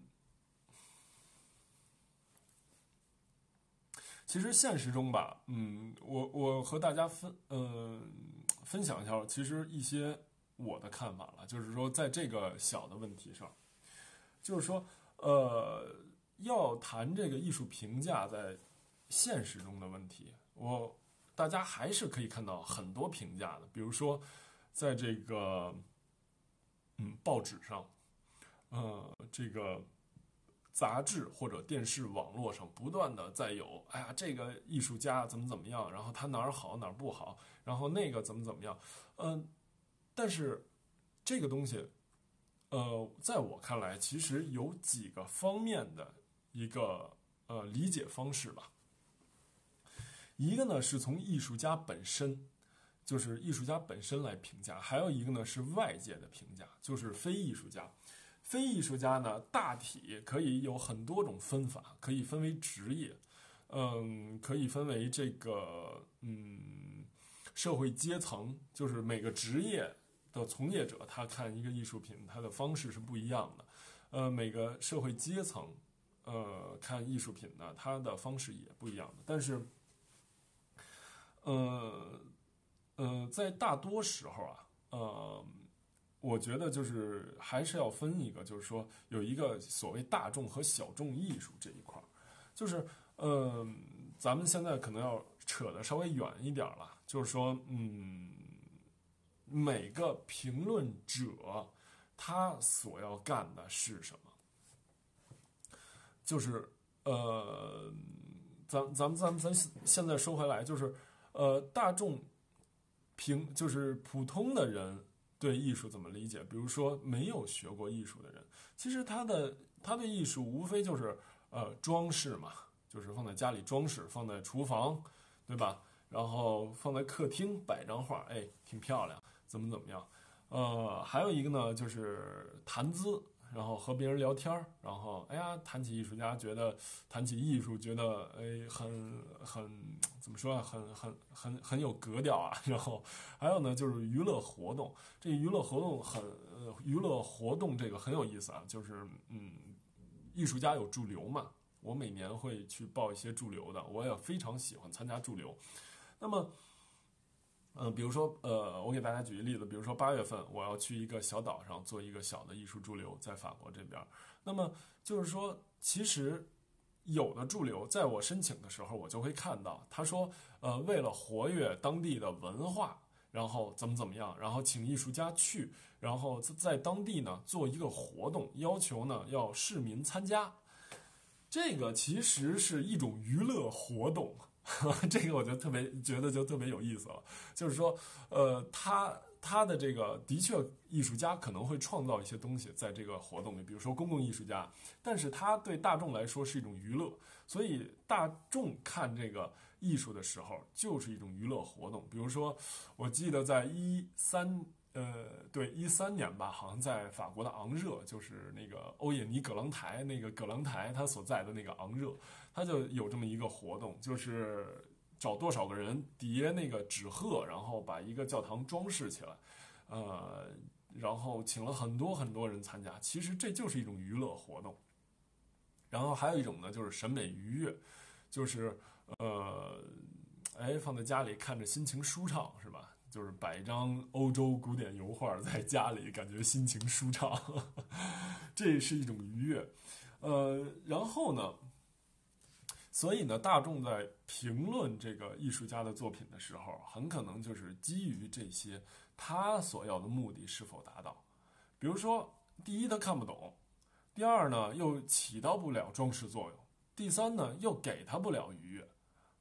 其实现实中吧，嗯，我我和大家分，嗯、分享一下，其实一些我的看法了，就是说，在这个小的问题上，就是说，呃，要谈这个艺术评价在现实中的问题，我大家还是可以看到很多评价的，比如说，在这个嗯报纸上，呃，这个杂志或者电视网络上不断的在有，哎呀，这个艺术家怎么怎么样，然后他哪儿好哪儿不好，然后那个怎么怎么样，嗯、呃，但是这个东西，呃，在我看来，其实有几个方面的一个呃理解方式吧。一个呢是从艺术家本身，就是艺术家本身来评价；还有一个呢是外界的评价，就是非艺术家。非艺术家呢，大体可以有很多种分法，可以分为职业，嗯，可以分为这个嗯社会阶层，就是每个职业的从业者，他看一个艺术品，他的方式是不一样的。呃，每个社会阶层，呃，看艺术品呢，他的方式也不一样的。但是，呃，呃，在大多时候啊，呃。我觉得就是还是要分一个，就是说有一个所谓大众和小众艺术这一块儿，就是呃，咱们现在可能要扯得稍微远一点了，就是说，嗯，每个评论者他所要干的是什么？就是呃，咱咱们咱们咱现在说回来，就是呃，大众评就是普通的人。对艺术怎么理解？比如说没有学过艺术的人，其实他的他的艺术无非就是呃装饰嘛，就是放在家里装饰，放在厨房，对吧？然后放在客厅摆张画，哎，挺漂亮，怎么怎么样？呃，还有一个呢，就是谈资，然后和别人聊天，然后哎呀，谈起艺术家，觉得谈起艺术，觉得哎很很怎么说啊，很很很很有格调啊。然后还有呢，就是娱乐活动，这娱乐活动很呃，娱乐活动这个很有意思啊，就是嗯，艺术家有驻留嘛，我每年会去报一些驻留的，我也非常喜欢参加驻留。那么嗯，比如说，呃，我给大家举个例子，比如说八月份我要去一个小岛上做一个小的艺术驻留，在法国这边。那么就是说，其实有的驻留，在我申请的时候，我就会看到他说，呃，为了活跃当地的文化，然后怎么怎么样，然后请艺术家去，然后在当地呢做一个活动，要求呢要市民参加。这个其实是一种娱乐活动。这个我就特别觉得就特别有意思了，就是说，呃，他他的这个的确，艺术家可能会创造一些东西在这个活动里，比如说公共艺术家，但是他对大众来说是一种娱乐，所以大众看这个艺术的时候就是一种娱乐活动。比如说，我记得在一三。呃，对，一三年吧，好像在法国的昂热，就是那个欧也尼葛朗台，那个葛朗台他所在的那个昂热，他就有这么一个活动，就是找多少个人叠那个纸鹤，然后把一个教堂装饰起来，呃，然后请了很多很多人参加。其实这就是一种娱乐活动。然后还有一种呢，就是审美愉悦，就是呃，哎，放在家里看着心情舒畅，是吧？就是摆一张欧洲古典油画在家里，感觉心情舒畅，呵呵，这是一种愉悦。呃，然后呢，所以呢，大众在评论这个艺术家的作品的时候，很可能就是基于这些他所要的目的是否达到。比如说，第一他看不懂，第二呢又起到不了装饰作用，第三呢又给他不了愉悦。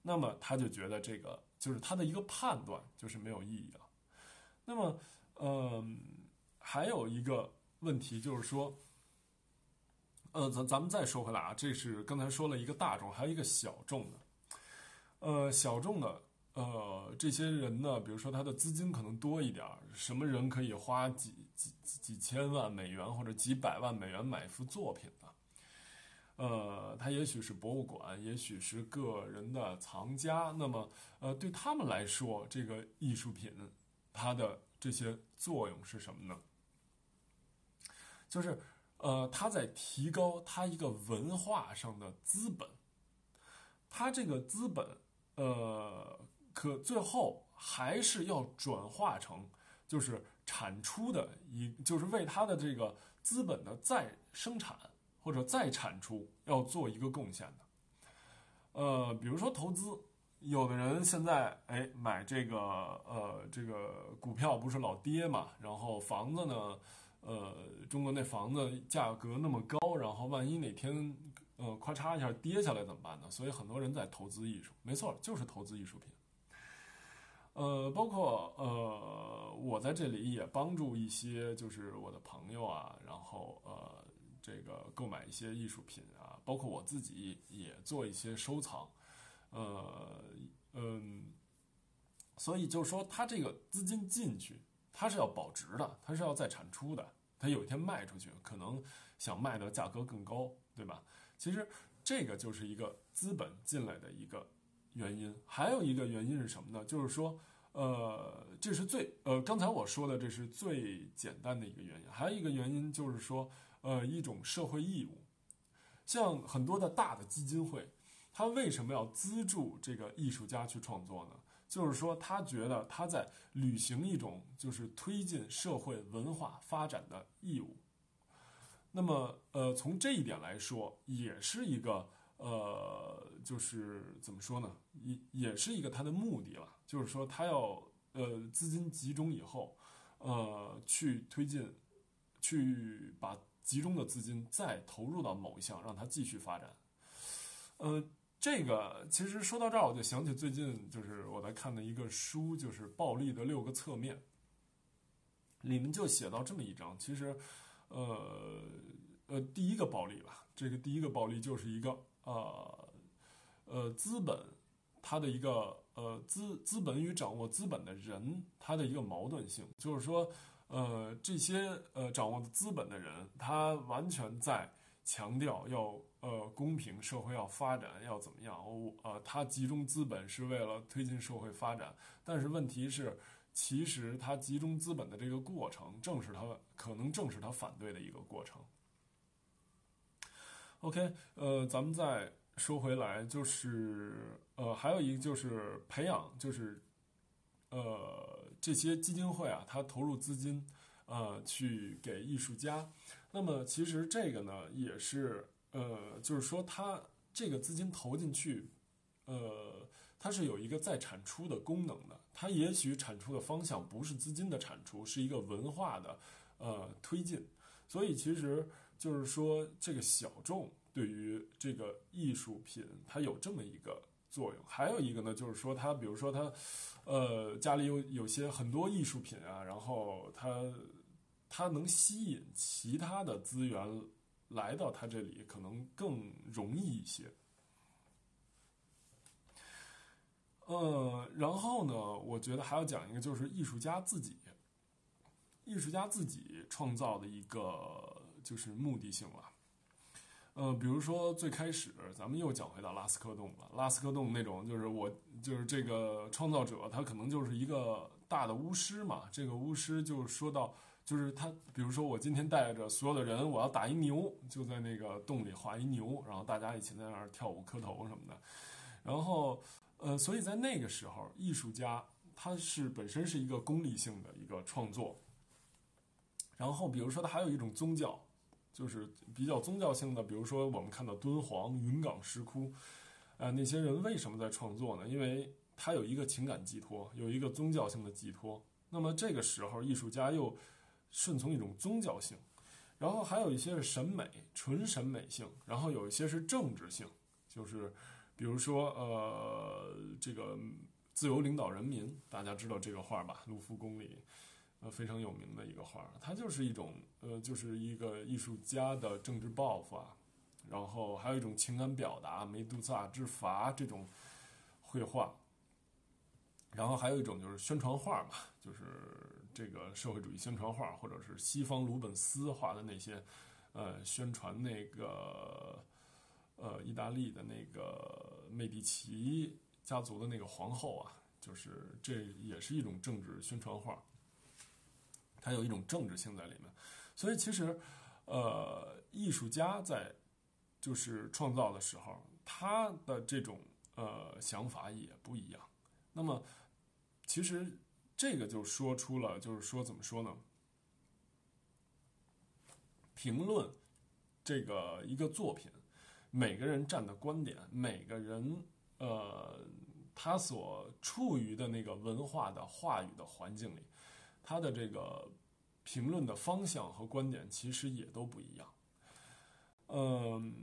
那么他就觉得这个就是他的一个判断就是没有意义了。那么，嗯，还有一个问题就是说，呃，咱咱们再说回来啊，这是刚才说了一个大众，还有一个小众的。呃，小众的，呃，这些人呢，比如说他的资金可能多一点，什么人可以花几几几千万美元或者几百万美元买一幅作品呢？呃，它也许是博物馆，也许是个人的藏家。那么，呃，对他们来说，这个艺术品它的这些作用是什么呢？就是，呃，它在提高它一个文化上的资本。它这个资本，呃，可最后还是要转化成，就是产出的一，就是为它的这个资本的再生产或者再产出要做一个贡献的。呃，比如说投资，有的人现在哎买这个呃这个股票不是老跌嘛，然后房子呢，呃，中国那房子价格那么高，然后万一哪天呃咔嚓一下跌下来怎么办呢？所以很多人在投资艺术，没错，就是投资艺术品。呃，包括呃，我在这里也帮助一些就是我的朋友啊，然后呃，这个购买一些艺术品啊，包括我自己也做一些收藏，呃，嗯，所以就是说，他这个资金进去，它是要保值的，它是要再产出的，它有一天卖出去，可能想卖的价格更高，对吧？其实这个就是一个资本进来的一个原因。还有一个原因是什么呢？就是说，呃，这是最呃，刚才我说的这是最简单的一个原因。还有一个原因就是说，呃，一种社会义务。像很多的大的基金会，他为什么要资助这个艺术家去创作呢？就是说，他觉得他在履行一种就是推进社会文化发展的义务。那么，呃，从这一点来说，也是一个呃，就是怎么说呢？也也是一个他的目的了。就是说，他要呃资金集中以后，呃，去推进，去把集中的资金再投入到某一项，让它继续发展。呃，这个其实说到这儿，我就想起最近就是我在看的一个书，就是《暴力的六个侧面》，里面就写到这么一章。其实，呃呃，第一个暴力吧，这个第一个暴力就是一个呃呃资本，它的一个呃资资本与掌握资本的人，他的一个矛盾性，就是说，呃，这些呃掌握的资本的人，他完全在强调要呃公平，社会要发展，要怎么样？我呃，他集中资本是为了推进社会发展，但是问题是，其实他集中资本的这个过程，正是他可能正是他反对的一个过程。OK，呃，咱们再说回来，就是呃，还有一个就是培养，就是呃，这些基金会啊，它投入资金，呃，去给艺术家。那么其实这个呢，也是呃，就是说它这个资金投进去，呃，它是有一个再产出的功能的。它也许产出的方向不是资金的产出，是一个文化的呃推进。所以其实就是说，这个小众对于这个艺术品，它有这么一个作用。还有一个呢，就是说它，比如说它，呃，家里有有些很多艺术品啊，然后它它能吸引其他的资源来到它这里，可能更容易一些。呃，然后呢，我觉得还要讲一个，就是艺术家自己，艺术家自己创造的一个就是目的性了。呃，比如说最开始，咱们又讲回到拉斯科洞了。拉斯科洞那种，就是我就是这个创造者，他可能就是一个大的巫师嘛。这个巫师就说到，就是他，比如说我今天带着所有的人，我要打一牛，就在那个洞里画一牛，然后大家一起在那儿跳舞磕头什么的。然后，呃，所以在那个时候，艺术家他是本身是一个功利性的一个创作。然后，比如说他还有一种宗教。就是比较宗教性的，比如说我们看到敦煌、云冈石窟，呃，那些人为什么在创作呢？因为他有一个情感寄托，有一个宗教性的寄托。那么这个时候，艺术家又顺从一种宗教性，然后还有一些是审美，纯审美性，然后有一些是政治性，就是比如说呃这个自由领导人民，大家知道这个画吧，卢浮宫里呃非常有名的一个画，它就是一种呃就是一个艺术家的政治抱负啊，然后还有一种情感表达，梅杜萨之筏这种绘画，然后还有一种就是宣传画嘛，就是这个社会主义宣传画，或者是西方鲁本斯画的那些呃宣传那个呃意大利的那个美第奇家族的那个皇后啊，就是这也是一种政治宣传画，它有一种政治性在里面。所以其实呃艺术家在就是创造的时候，他的这种呃想法也不一样。那么其实这个就说出了，就是说怎么说呢？评论这个一个作品，每个人站的观点，每个人呃他所处于的那个文化的话语的环境里，他的这个评论的方向和观点其实也都不一样。嗯，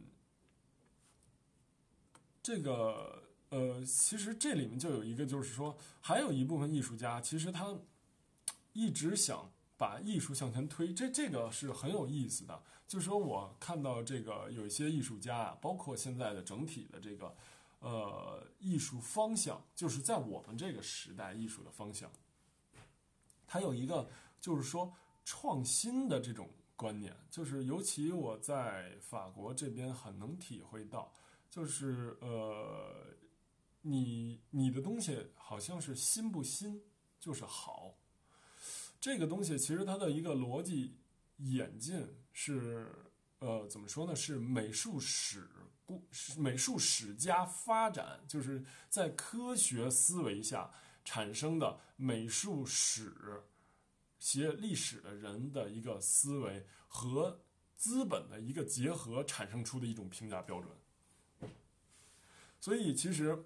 这个呃，其实这里面就有一个，就是说，还有一部分艺术家，其实他一直想把艺术向前推，这这个是很有意思的。就是说我看到这个有一些艺术家啊，包括现在的整体的这个呃艺术方向，就是在我们这个时代艺术的方向，它有一个就是说创新的这种观念，就是尤其我在法国这边很能体会到，就是呃，你你的东西好像是新不新就是好，这个东西其实它的一个逻辑演进是呃怎么说呢？是美术史美术史家发展，就是在科学思维下产生的美术史写历史的人的一个思维和资本的一个结合产生出的一种评价标准。所以其实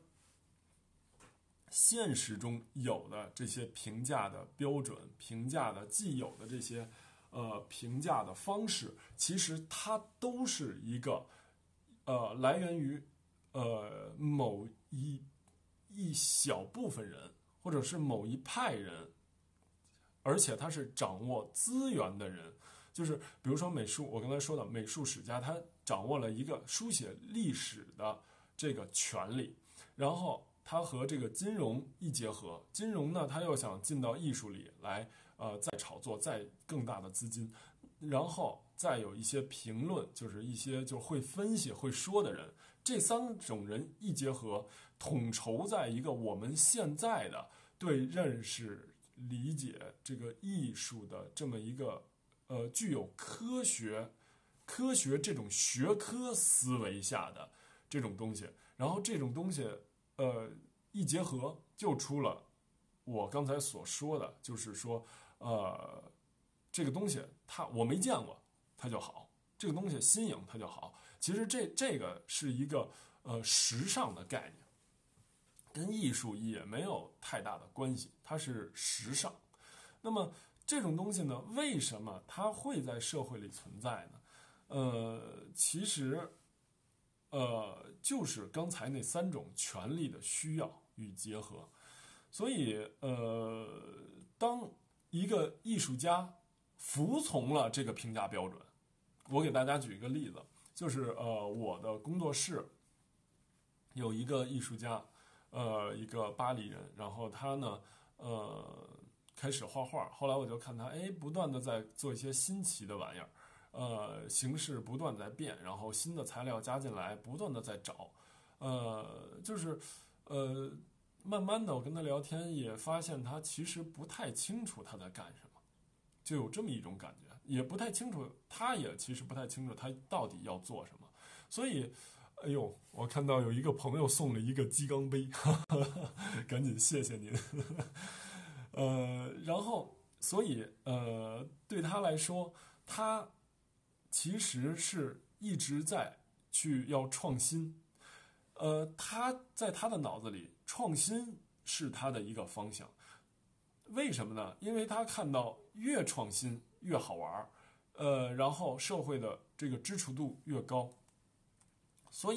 现实中有的这些评价的标准，评价的既有的这些呃评价的方式，其实它都是一个呃来源于呃某一一小部分人，或者是某一派人，而且他是掌握资源的人。就是比如说美术，我刚才说的美术史家，他掌握了一个书写历史的这个权利，然后他和这个金融一结合，金融呢他又想进到艺术里来，呃，再炒作，再更大的资金，然后再有一些评论，就是一些就会分析会说的人，这三种人一结合，统筹在一个我们现在的对认识理解这个艺术的这么一个呃具有科学科学这种学科思维下的这种东西，然后这种东西呃一结合，就出了我刚才所说的，就是说呃这个东西它我没见过它就好，这个东西新颖它就好。其实这这个是一个呃时尚的概念，跟艺术也没有太大的关系，它是时尚。那么这种东西呢，为什么它会在社会里存在呢？呃，其实，呃，就是刚才那三种权力的需要与结合。所以，呃，当一个艺术家服从了这个评价标准，我给大家举一个例子，就是呃，我的工作室有一个艺术家，呃，一个巴黎人，然后他呢，呃。开始画画，后来我就看他，哎，不断的在做一些新奇的玩意儿，呃，形式不断在变，然后新的材料加进来，不断的在找，呃，就是，呃，慢慢的我跟他聊天，也发现他其实不太清楚他在干什么，就有这么一种感觉，也不太清楚，他也其实不太清楚他到底要做什么，所以。哎呦，我看到有一个朋友送了一个鸡缸杯，呵呵，赶紧谢谢您。呃，然后，所以，呃，对他来说，他其实是一直在去要创新。呃，他在他的脑子里，创新是他的一个方向。为什么呢？因为他看到越创新越好玩，呃，然后社会的这个支持度越高，所以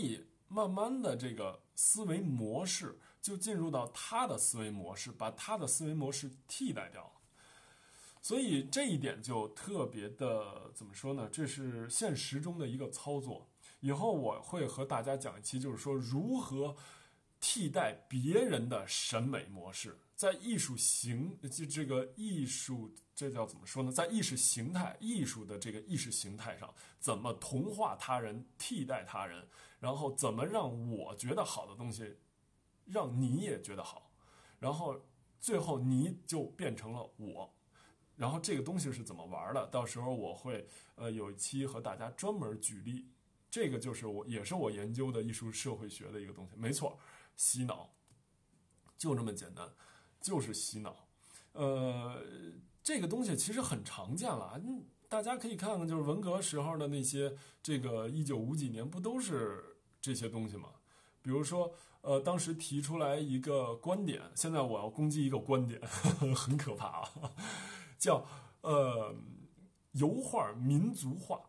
慢慢的这个思维模式就进入到他的思维模式，把他的思维模式替代掉了。所以这一点就特别的怎么说呢？这是现实中的一个操作。以后我会和大家讲一期，就是说如何替代别人的审美模式，在艺术形就这个艺术这叫怎么说呢？在意识形态艺术的这个意识形态上，怎么同化他人，替代他人，然后怎么让我觉得好的东西，让你也觉得好，然后最后你就变成了我。然后这个东西是怎么玩的？到时候我会呃有一期和大家专门举例。这个就是我也是我研究的艺术社会学的一个东西。没错，洗脑就这么简单，就是洗脑。呃，这个东西其实很常见了，嗯，大家可以看看，就是文革时候的那些这个一九五几年，不都是这些东西吗？比如说，呃，当时提出来一个观点，现在我要攻击一个观点，呵呵很可怕啊。叫呃油画民族化。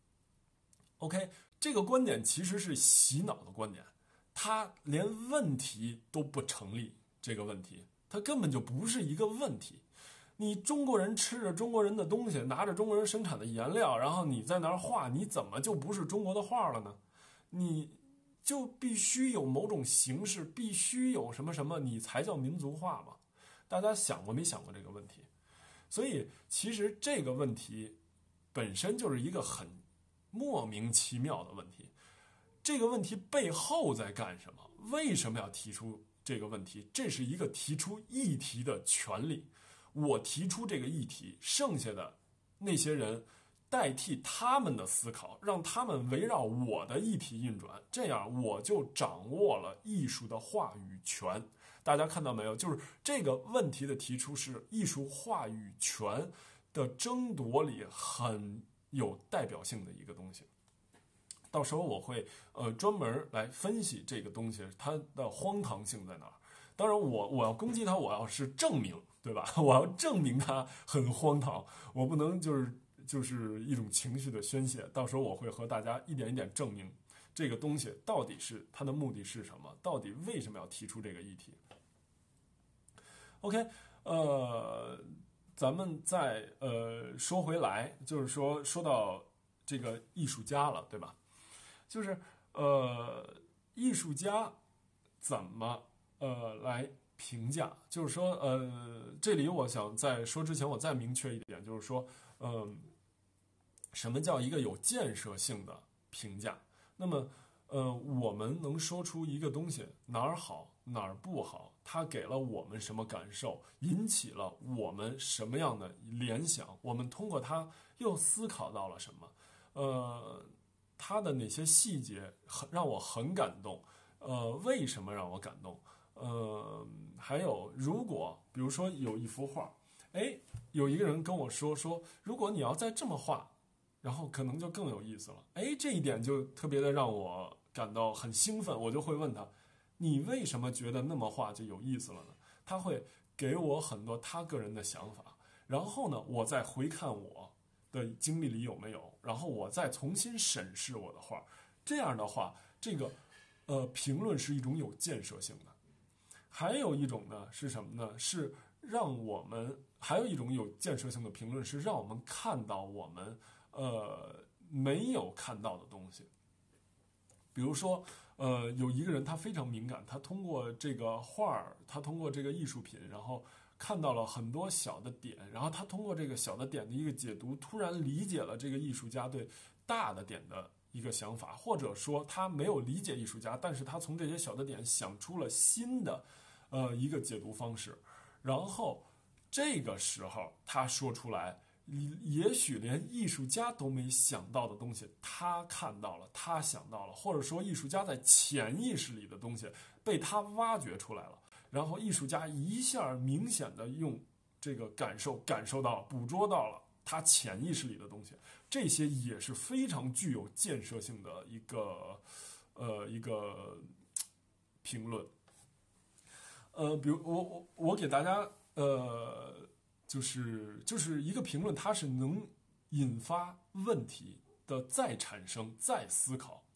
OK， 这个观点其实是洗脑的观点，它连问题都不成立。这个问题它根本就不是一个问题。你中国人吃着中国人的东西，拿着中国人生产的颜料，然后你在那儿画，你怎么就不是中国的画了呢？你就必须有某种形式，必须有什么什么，你才叫民族化吗？大家想过没想过这个问题？所以其实这个问题本身就是一个很莫名其妙的问题。这个问题背后在干什么？为什么要提出这个问题？这是一个提出议题的权利。我提出这个议题，剩下的那些人代替他们的思考，让他们围绕我的议题运转，这样我就掌握了艺术的话语权。大家看到没有？就是这个问题的提出是艺术话语权的争夺里很有代表性的一个东西。到时候我会呃专门来分析这个东西它的荒唐性在哪儿。当然我我要攻击它，我要是证明，对吧？我要证明它很荒唐，我不能就是就是一种情绪的宣泄。到时候我会和大家一点一点证明这个东西到底是它的目的是什么，到底为什么要提出这个议题。OK， 呃，咱们再呃说回来，就是说说到这个艺术家了，对吧？就是呃，艺术家怎么呃来评价？就是说呃，这里我想在说之前，我再明确一点，就是说，嗯、呃，什么叫一个有建设性的评价？那么呃，我们能说出一个东西哪儿好哪儿不好，它给了我们什么感受，引起了我们什么样的联想，我们通过它又思考到了什么？呃，它的哪些细节很让我很感动？呃，为什么让我感动？呃，还有，如果比如说有一幅画，哎，有一个人跟我说说，如果你要再这么画，然后可能就更有意思了。哎，这一点就特别的让我感到很兴奋，我就会问他，你为什么觉得那么画就有意思了呢？他会给我很多他个人的想法，然后呢，我再回看我的经历里有没有，然后我再重新审视我的画。这样的话，这个呃评论是一种有建设性的。还有一种呢是什么呢？是让我们还有一种有建设性的评论是让我们看到我们呃没有看到的东西。比如说呃有一个人他非常敏感，他通过这个画，他通过这个艺术品，然后看到了很多小的点，然后他通过这个小的点的一个解读，突然理解了这个艺术家对大的点的一个想法，或者说他没有理解艺术家，但是他从这些小的点想出了新的呃一个解读方式，然后这个时候他说出来，也许连艺术家都没想到的东西，他看到了，他想到了，或者说艺术家在潜意识里的东西被他挖掘出来了，然后艺术家一下明显的用这个感受感受到捕捉到了他潜意识里的东西，这些也是非常具有建设性的一个呃一个评论。呃，比如我我我给大家呃，就是就是一个评论，它是能引发问题的再产生、再思考，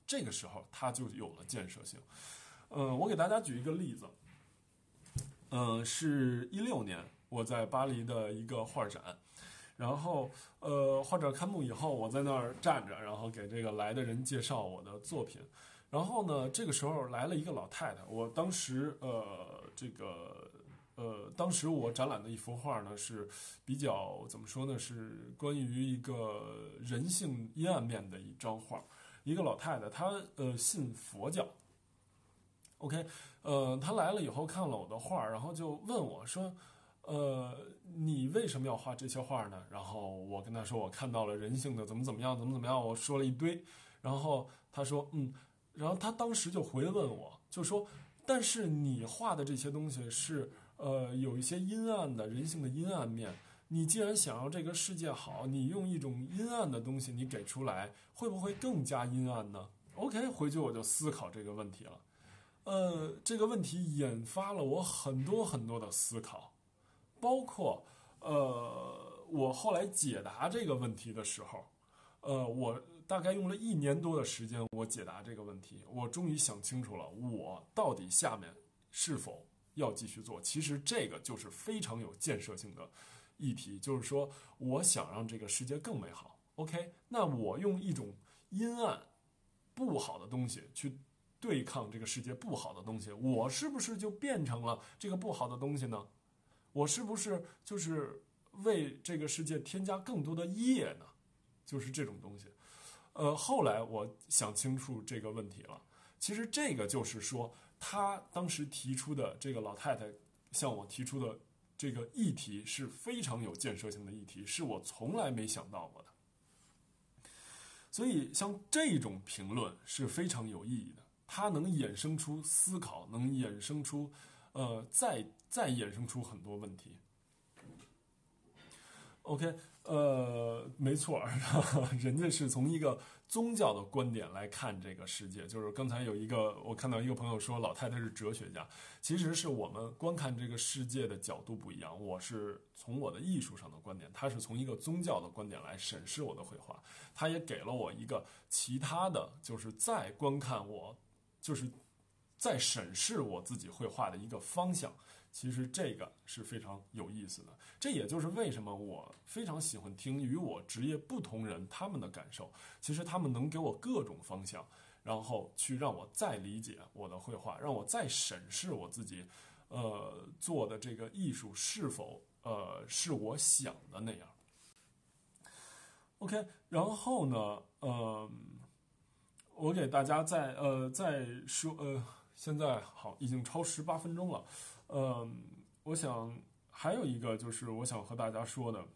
这个时候它就有了建设性。嗯、呃，我给大家举一个例子，嗯、呃，是一六年我在巴黎的一个画展，然后呃，画展开幕以后，我在那儿站着，然后给这个来的人介绍我的作品。然后呢，这个时候来了一个老太太，我当时呃，这个呃，当时我展览的一幅画呢是比较怎么说呢，是关于一个人性阴暗面的一张画。一个老太太，她呃信佛教。OK， 呃，她来了以后看了我的画，然后就问我说。呃，你为什么要画这些画呢？然后我跟他说，我看到了人性的怎么怎么样，怎么怎么样，我说了一堆。然后他说，嗯，然后他当时就回问我，就说，但是你画的这些东西是呃有一些阴暗的人性的阴暗面。你既然想要这个世界好，你用一种阴暗的东西你给出来，会不会更加阴暗呢 ？OK， 回去我就思考这个问题了。呃，这个问题引发了我很多很多的思考。包括，呃，我后来解答这个问题的时候，呃，我大概用了一年多的时间，我解答这个问题，我终于想清楚了，我到底下面是否要继续做。其实这个就是非常有建设性的议题，就是说，我想让这个世界更美好。OK，那我用一种阴暗、不好的东西去对抗这个世界不好的东西，我是不是就变成了这个不好的东西呢？我是不是就是为这个世界添加更多的业呢？就是这种东西。呃，后来我想清楚这个问题了。其实这个就是说，他当时提出的这个老太太向我提出的这个议题是非常有建设性的议题，是我从来没想到过的。所以像这种评论是非常有意义的，它能衍生出思考，能衍生出呃再再衍生出很多问题。OK， 呃，没错，人家是从一个宗教的观点来看这个世界。就是刚才有一个，我看到一个朋友说老太太是哲学家，其实是我们观看这个世界的角度不一样。我是从我的艺术上的观点，他是从一个宗教的观点来审视我的绘画。他也给了我一个其他的，就是在观看我，就是在审视我自己绘画的一个方向。其实这个是非常有意思的，这也就是为什么我非常喜欢听与我职业不同人他们的感受。其实他们能给我各种方向，然后去让我再理解我的绘画，让我再审视我自己，呃，做的这个艺术是否呃是我想的那样。OK， 然后呢，呃，我给大家再呃再说呃，现在好已经超十八分钟了。呃，我想还有一个就是我想和大家说的，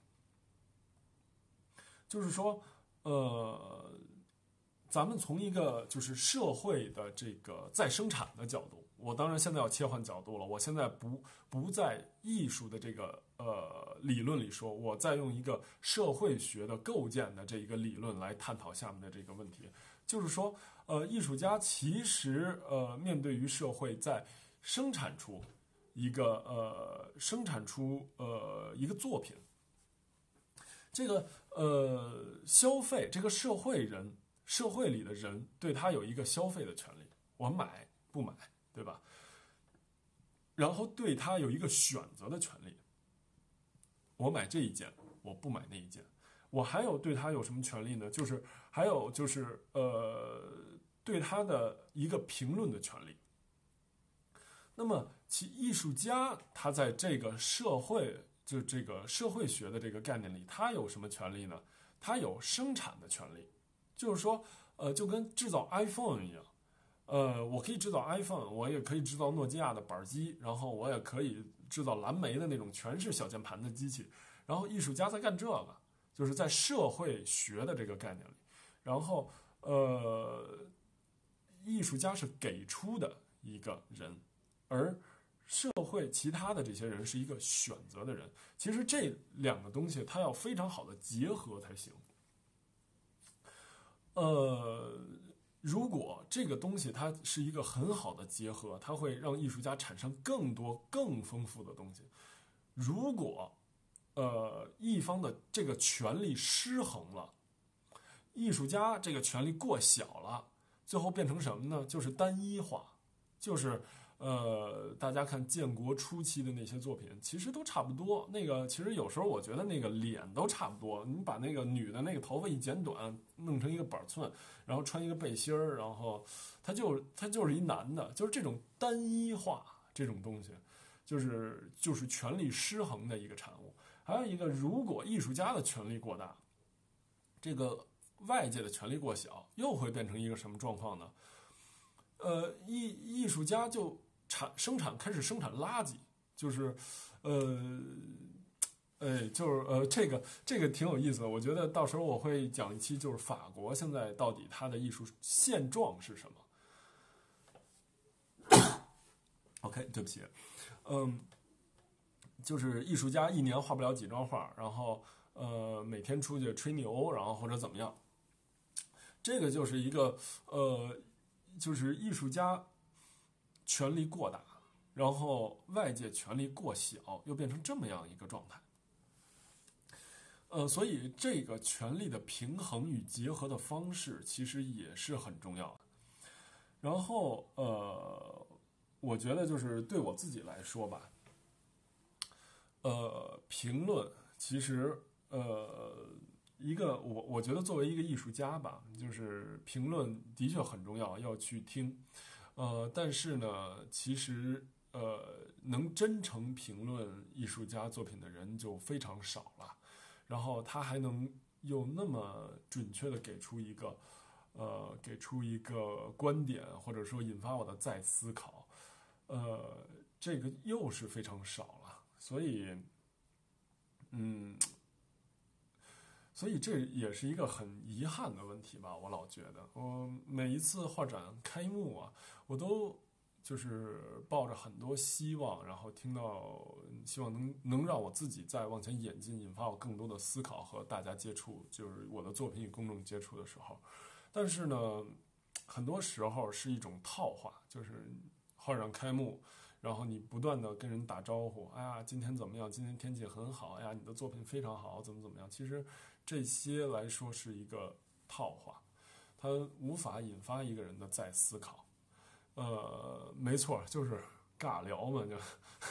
就是说，呃，咱们从一个就是社会的这个再生产的角度，我当然现在要切换角度了，我现在不不在艺术的这个呃理论里说，我在用一个社会学的构建的这一个理论来探讨下面的这个问题，就是说，呃，艺术家其实呃面对于社会在生产出。一个呃，生产出呃一个作品，这个呃消费，这个社会人，社会里的人对他有一个消费的权利，我买不买，对吧？然后对他有一个选择的权利，我买这一件，我不买那一件。我还有对他有什么权利呢？就是还有就是呃，对他的一个评论的权利。那么，其艺术家他在这个社会，就这个社会学的这个概念里，他有什么权利呢？他有生产的权利，就是说，呃，就跟制造 iPhone 一样，呃，我可以制造 iPhone，我也可以制造诺基亚的板机，然后我也可以制造蓝莓的那种全是小键盘的机器。然后艺术家在干这个，就是在社会学的这个概念里，然后呃，艺术家是给出的一个人。而社会其他的这些人是一个选择的人，其实这两个东西它要非常好的结合才行。呃，如果这个东西它是一个很好的结合，它会让艺术家产生更多更丰富的东西。如果呃一方的这个权力失衡了，艺术家这个权力过小了， 最后变成什么呢？就是单一化，就是呃，大家看建国初期的那些作品，其实都差不多。那个其实有时候我觉得那个脸都差不多，你把那个女的那个头发一剪短，弄成一个板寸，然后穿一个背心儿，然后他就他就是一男的，就是这种单一化这种东西，就是就是权力失衡的一个产物。还有一个，如果艺术家的权力过大，这个外界的权力过小，又会变成一个什么状况呢？呃，艺艺术家就产生产开始生产垃圾，就是，呃，哎，就是呃，这个这个挺有意思的。我觉得到时候我会讲一期，就是法国现在到底它的艺术现状是什么。OK， 对不起，嗯，就是艺术家一年画不了几张画，然后呃每天出去吹牛，然后或者怎么样，这个就是一个呃，就是艺术家权力过大，然后外界权力过小，又变成这么样一个状态。呃，所以这个权力的平衡与结合的方式其实也是很重要的。然后呃，我觉得就是对我自己来说吧，呃，评论其实呃，一个我我觉得作为一个艺术家吧，就是评论的确很重要，要去听。呃，但是呢，其实呃，能真诚评论艺术家作品的人就非常少了。然后他还能又那么准确的给出一个呃，给出一个观点，或者说引发我的再思考，呃，这个又是非常少了。所以，嗯，所以这也是一个很遗憾的问题吧。我老觉得，我每一次画展开幕啊，我都就是抱着很多希望，然后听到希望能能让我自己再往前演进，引发我更多的思考和大家接触，就是我的作品与公众接触的时候。但是呢，很多时候是一种套话，就是画展开幕，然后你不断的跟人打招呼，哎呀，今天怎么样？今天天气很好，哎呀，你的作品非常好，怎么怎么样？其实这些来说是一个套话，它无法引发一个人的再思考。呃，没错，就是尬聊嘛，就，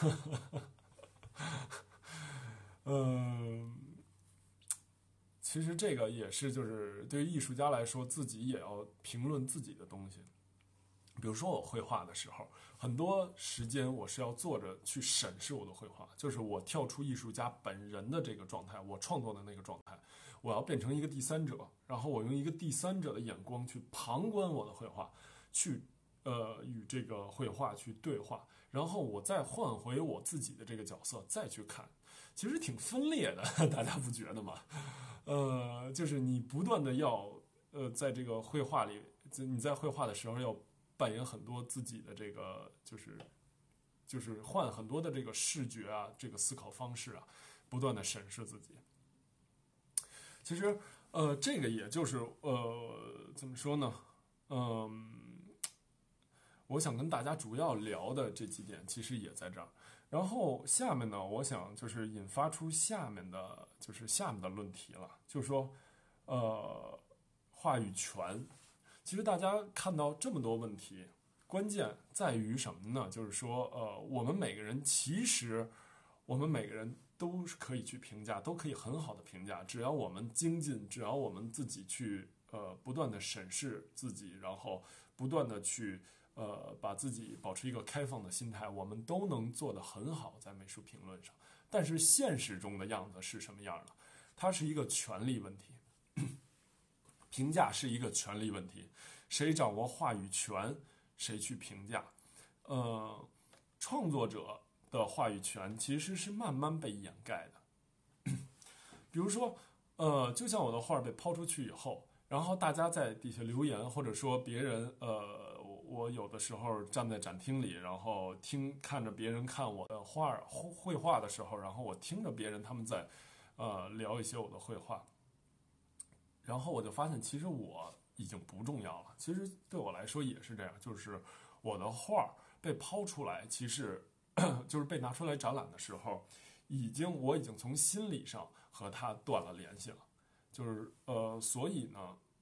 嗯、呃，其实这个也是，就是对于艺术家来说，自己也要评论自己的东西。比如说我绘画的时候，很多时间我是要坐着去审视我的绘画，就是我跳出艺术家本人的这个状态，我创作的那个状态，我要变成一个第三者，然后我用一个第三者的眼光去旁观我的绘画，去呃与这个绘画去对话，然后我再换回我自己的这个角色再去看，其实挺分裂的，大家不觉得吗？呃，就是你不断的要呃在这个绘画里，你在绘画的时候要扮演很多自己的这个，就是就是换很多的这个视觉啊，这个思考方式啊，不断的审视自己。其实呃，这个也就是呃怎么说呢？嗯、我想跟大家主要聊的这几点，其实也在这儿。然后下面呢，我想就是引发出下面的，就是下面的论题了，就是说，呃，话语权。其实大家看到这么多问题，关键在于什么呢？就是说，呃，我们每个人其实，我们每个人都是可以去评价，都可以很好的评价，只要我们精进，只要我们自己去呃不断的审视自己，然后不断的去。呃，把自己保持一个开放的心态，我们都能做得很好，在美术评论上。但是现实中的样子是什么样的？它是一个权力问题，评价是一个权力问题，谁掌握话语权，谁去评价。呃，创作者的话语权其实是慢慢被掩盖的。比如说，呃，就像我的画被抛出去以后，然后大家在底下留言，或者说别人，呃。我有的时候站在展厅里，然后听看着别人看我的画绘画的时候，然后我听着别人他们在，呃，聊一些我的绘画，然后我就发现其实我已经不重要了。其实对我来说也是这样，就是我的画被抛出来，其实就是被拿出来展览的时候，已经我已经从心理上和他断了联系了，就是呃，所以呢。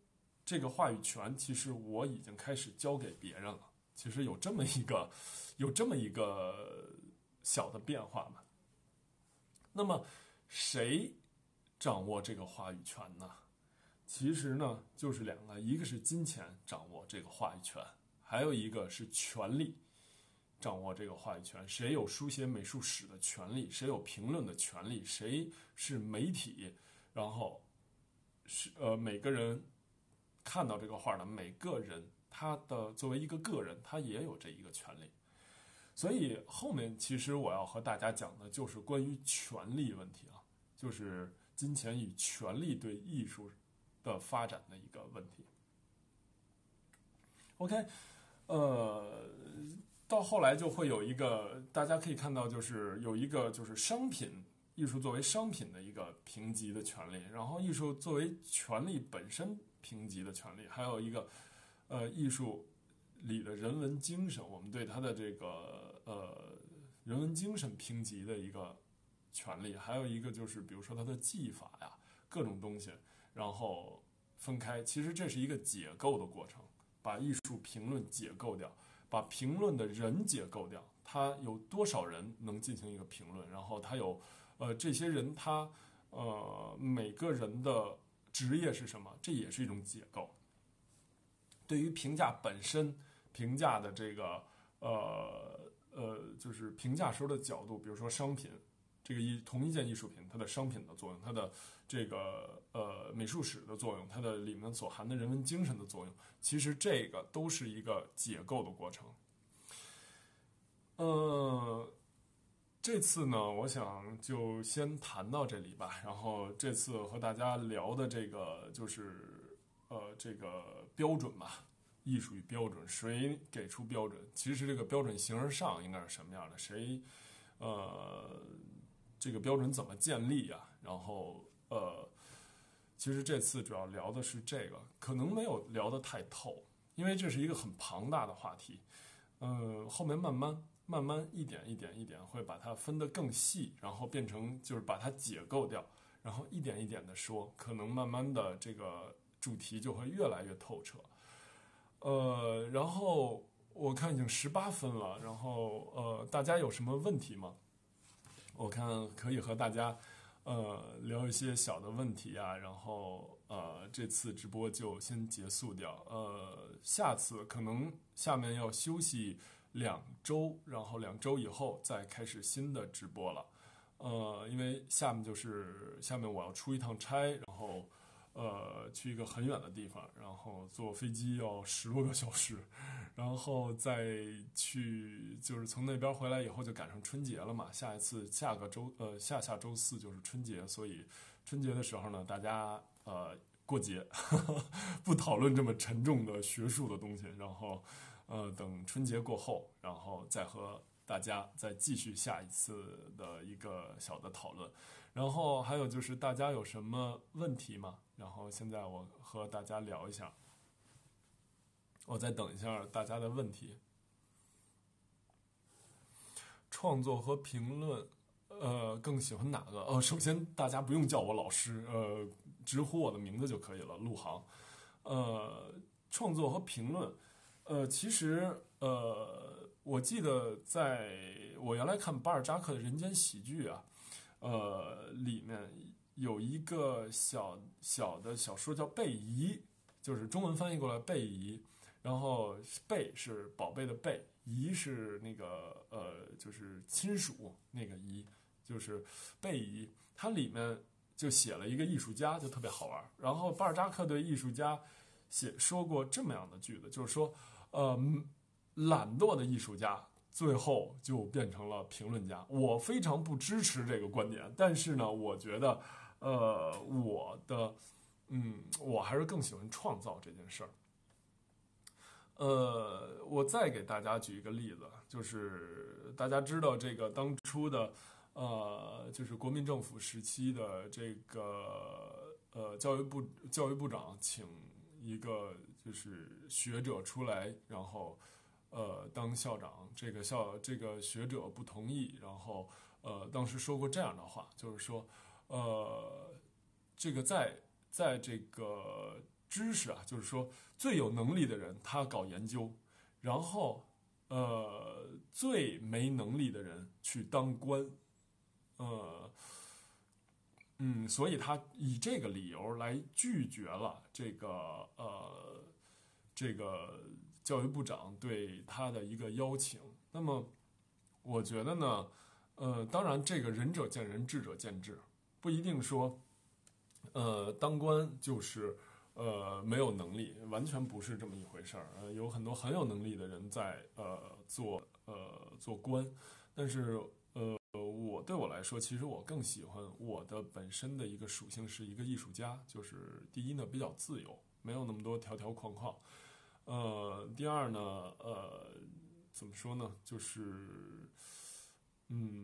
这个话语权其实我已经开始交给别人了。其实有这么一个有这么一个小的变化嘛。那么谁掌握这个话语权呢？其实呢就是两个，一个是金钱掌握这个话语权，还有一个是权力掌握这个话语权。谁有书写美术史的权利，谁有评论的权利，谁是媒体，然后是呃每个人看到这个画的每个人，他的作为一个个人，他也有这一个权利。所以后面其实我要和大家讲的就是关于权力问题啊，就是金钱与权力对艺术的发展的一个问题。OK， 呃，到后来就会有一个，大家可以看到，就是有一个就是商品艺术作为商品的一个评级的权利，然后艺术作为权利本身评级的权利，还有一个呃艺术里的人文精神，我们对它的这个呃人文精神评级的一个权利，还有一个就是比如说它的技法呀，各种东西，然后分开。其实这是一个解构的过程，把艺术评论解构掉，把评论的人解构掉，他有多少人能进行一个评论，然后他有呃这些人他呃每个人的职业是什么，这也是一种解构。对于评价本身，评价的这个呃呃，就是评价时候的角度，比如说商品，这个一同一件艺术品，它的商品的作用，它的这个呃美术史的作用，它的里面所含的人文精神的作用，其实这个都是一个解构的过程。呃，这次呢，我想就先谈到这里吧。然后这次和大家聊的这个就是呃这个标准吧。艺术与标准，谁给出标准？其实这个标准形而上应该是什么样的？谁，呃，这个标准怎么建立啊？然后，呃，其实这次主要聊的是这个，可能没有聊得太透，因为这是一个很庞大的话题。嗯、呃，后面慢慢、慢慢一点一点一点会把它分得更细，然后变成就是把它解构掉，然后一点一点的说，可能慢慢的这个主题就会越来越透彻。呃，然后我看已经十八分了，然后呃，大家有什么问题吗？我看可以和大家呃聊一些小的问题啊，然后呃这次直播就先结束掉，呃，下次可能下面要休息两周，然后两周以后再开始新的直播了，呃，因为下面就是下面我要出一趟差，然后。呃，去一个很远的地方，然后坐飞机要十多个小时，然后再去就是从那边回来以后就赶上春节了嘛。下一次下个周呃下下周四就是春节，所以春节的时候呢，大家呃过节呵呵不讨论这么沉重的学术的东西，然后呃等春节过后，然后再和大家再继续下一次的一个小的讨论。然后还有就是大家有什么问题吗？然后现在我和大家聊一下，我再等一下大家的问题。创作和评论，呃，更喜欢哪个？呃，首先大家不用叫我老师，呃，直呼我的名字就可以了，陆航。呃，创作和评论，呃，其实呃，我记得在我原来看巴尔扎克的《人间喜剧》啊。呃，里面有一个小小的小说叫贝姨，就是中文翻译过来贝姨，然后贝是宝贝的贝，姨是那个呃就是亲属那个姨，就是贝姨。它里面就写了一个艺术家，就特别好玩。然后巴尔扎克对艺术家写说过这么样的句子，就是说，呃，懒惰的艺术家。最后就变成了评论家，我非常不支持这个观点，但是呢，我觉得，呃，我的，嗯，我还是更喜欢创造这件事儿。呃，我再给大家举一个例子，就是大家知道这个当初的，呃，就是国民政府时期的这个，呃，教育部教育部长请一个就是学者出来，然后。呃，当校长，这个校这个学者不同意，然后呃，当时说过这样的话，就是说，呃，这个在在这个知识啊，就是说最有能力的人他搞研究，然后呃最没能力的人去当官，呃嗯，所以他以这个理由来拒绝了这个呃这个教育部长对他的一个邀请。那么我觉得呢，呃，当然这个仁者见仁，智者见智，不一定说，呃，当官就是呃没有能力，完全不是这么一回事儿。呃，有很多很有能力的人在呃做呃做官，但是呃我对我来说，其实我更喜欢我的本身的一个属性是一个艺术家，就是第一呢比较自由，没有那么多条条框框。呃，第二呢，呃，怎么说呢？就是，嗯，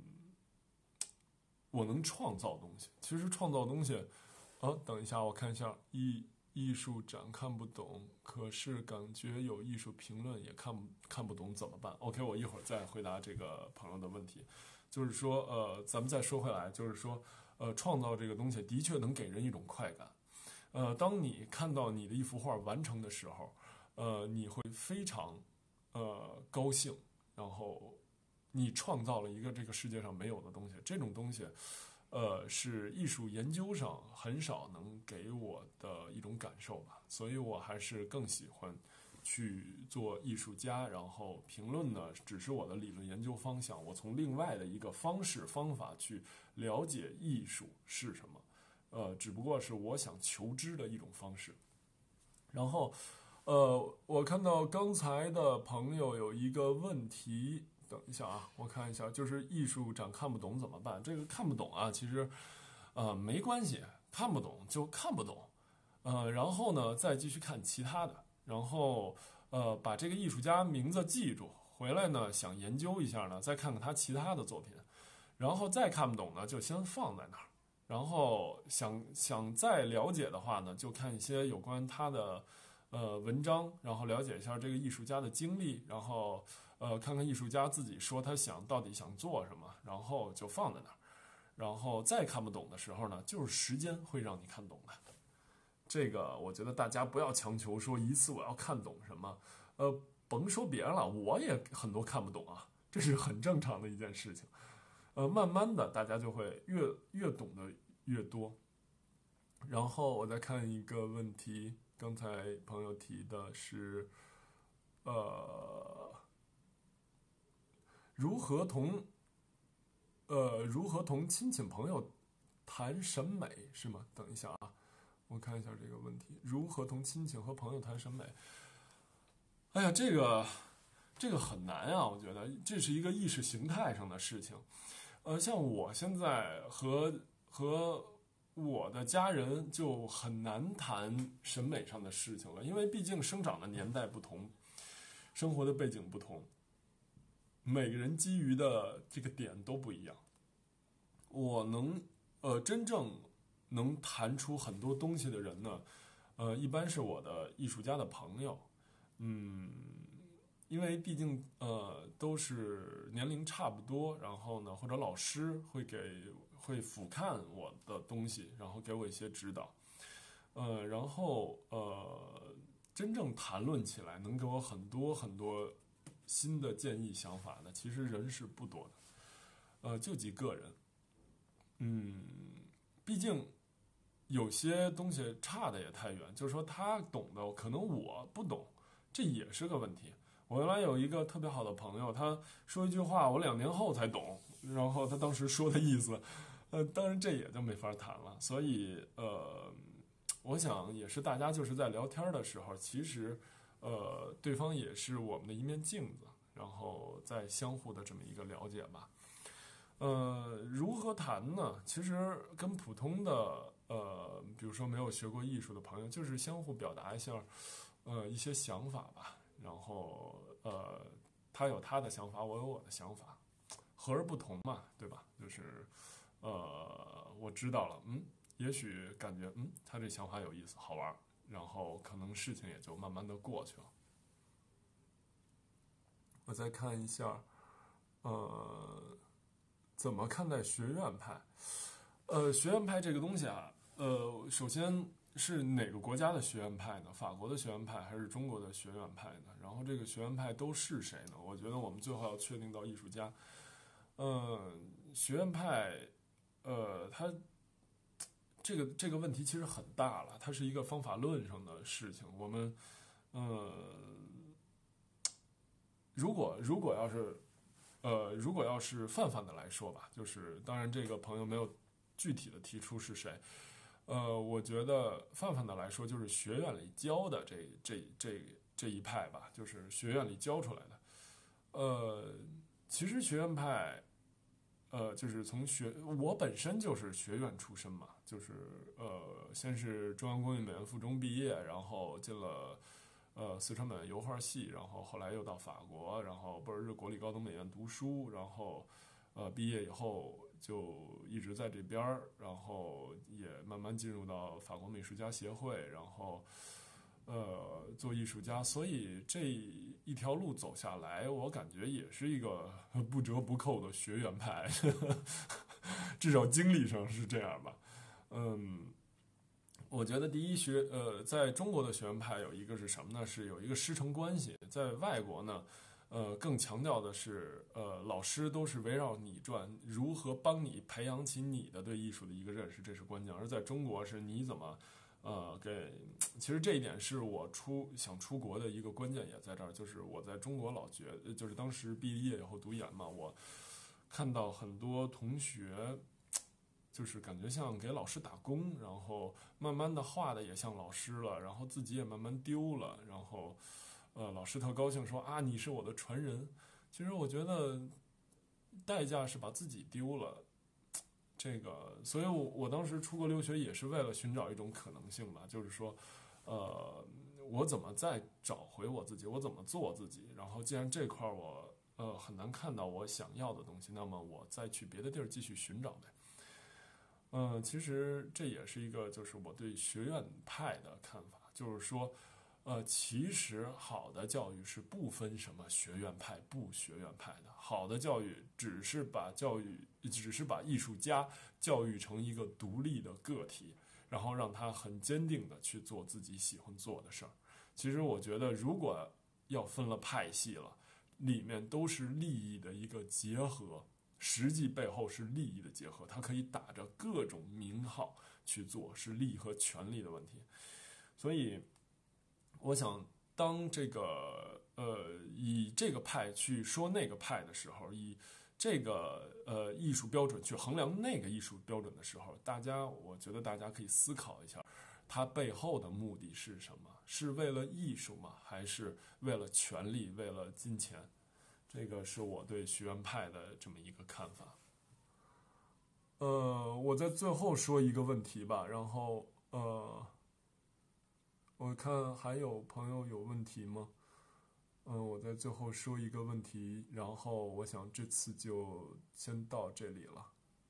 我能创造东西。其实创造东西，啊，等一下，我看一下艺艺术展看不懂，可是感觉有艺术评论也看看不懂，怎么办？OK，我一会儿再回答这个朋友的问题。就是说，呃，咱们再说回来，就是说，呃，创造这个东西的确能给人一种快感。呃，当你看到你的一幅画完成的时候，呃，你会非常呃高兴，然后你创造了一个这个世界上没有的东西。这种东西，呃，是艺术研究上很少能给我的一种感受吧。所以我还是更喜欢去做艺术家，然后评论呢，只是我的理论研究方向。我从另外的一个方式方法去了解艺术是什么。呃，只不过是我想求知的一种方式。然后，呃，我看到刚才的朋友有一个问题，等一下啊，我看一下，就是艺术展看不懂怎么办？这个看不懂啊，其实，呃，没关系，看不懂就看不懂，呃，然后呢，再继续看其他的，然后，呃，把这个艺术家名字记住，回来呢，想研究一下呢，再看看他其他的作品，然后再看不懂呢，就先放在那儿。然后想想再了解的话呢，就看一些有关他的呃文章，然后了解一下这个艺术家的经历，然后呃看看艺术家自己说他想到底想做什么，然后就放在那儿。然后再看不懂的时候呢，就是时间会让你看懂的。这个我觉得大家不要强求说一次我要看懂什么，呃，甭说别人了，我也很多看不懂啊，这是很正常的一件事情。呃，慢慢的大家就会越越懂得越多。然后我再看一个问题，刚才朋友提的是，呃，如何同呃如何同亲戚朋友谈审美是吗？等一下啊，我看一下这个问题，如何同亲戚和朋友谈审美？哎呀，这个这个很难啊，我觉得这是一个意识形态上的事情。呃，像我现在和和我的家人就很难谈审美上的事情了，因为毕竟生长的年代不同，生活的背景不同，每个人基于的这个点都不一样。我能呃真正能谈出很多东西的人呢，呃，一般是我的艺术家的朋友，嗯。因为毕竟呃都是年龄差不多，然后呢或者老师会给会俯瞰我的东西，然后给我一些指导，呃然后呃真正谈论起来能给我很多很多新的建议想法的，其实人是不多的，呃就几个人，嗯，毕竟有些东西差的也太远，就是说他懂的可能我不懂，这也是个问题。我原来有一个特别好的朋友，他说一句话，我两年后才懂，然后他当时说的意思，呃，当然这也就没法谈了。所以，呃，我想也是大家就是在聊天的时候，其实，呃，对方也是我们的一面镜子，然后再相互的这么一个了解吧。呃，如何谈呢？其实跟普通的呃，比如说没有学过艺术的朋友，就是相互表达一下，呃，一些想法吧。然后呃，他有他的想法，我有我的想法，和而不同嘛，对吧？就是呃，我知道了，嗯，也许感觉嗯，他这想法有意思，好玩，然后可能事情也就慢慢的过去了。我再看一下，呃，怎么看待学院派？呃，学院派这个东西啊，呃，首先是哪个国家的学院派呢？法国的学院派还是中国的学院派呢？然后这个学院派都是谁呢？我觉得我们最后要确定到艺术家。嗯，学院派，呃，它这个这个问题其实很大了，它是一个方法论上的事情。我们，呃，如果如果要是，呃，如果要是泛泛的来说吧，就是当然这个朋友没有具体的提出是谁。呃，我觉得泛泛的来说，就是学院里教的这这这这一派吧，就是学院里教出来的。呃，其实学院派，呃，就是从学，我本身就是学院出身嘛，就是呃，先是中央工艺美院附中毕业，然后进了呃四川美院油画系，然后后来又到法国，然后布尔日国立高等美院读书，然后呃毕业以后就一直在这边儿，然后也慢慢进入到法国美术家协会，然后呃做艺术家，所以这一条路走下来，我感觉也是一个不折不扣的学院派，至少经历上是这样吧。嗯，我觉得第一学呃，在中国的学院派有一个是什么呢？是有一个师承关系，在外国呢。呃，更强调的是，呃，老师都是围绕你转，如何帮你培养起你的对艺术的一个认识，这是关键。而在中国，是你怎么，呃，给，其实这一点是我出想出国的一个关键，也在这儿，就是我在中国老觉，就是当时毕业以后读研嘛，我看到很多同学，就是感觉像给老师打工，然后慢慢的画的也像老师了，然后自己也慢慢丢了，然后。呃，老师特高兴说啊，你是我的传人。其实我觉得代价是把自己丢了。这个，所以我我当时出国留学也是为了寻找一种可能性吧，就是说，呃，我怎么再找回我自己，我怎么做自己。然后既然这块我呃很难看到我想要的东西，那么我再去别的地儿继续寻找呗。嗯、呃，其实这也是一个就是我对学院派的看法，就是说。呃，其实好的教育是不分什么学院派不学院派的，好的教育只是把教育，只是把艺术家教育成一个独立的个体，然后让他很坚定的去做自己喜欢做的事儿。其实我觉得，如果要分了派系了，里面都是利益的一个结合，实际背后是利益的结合，它可以打着各种名号去做，是利益和权力的问题，所以。我想，当这个呃以这个派去说那个派的时候，以这个呃艺术标准去衡量那个艺术标准的时候，大家我觉得大家可以思考一下，它背后的目的是什么？是为了艺术吗？还是为了权力、为了金钱？这个是我对学院派的这么一个看法。呃，我在最后说一个问题吧，然后呃。我看还有朋友有问题吗？嗯，我在最后说一个问题，然后我想这次就先到这里了。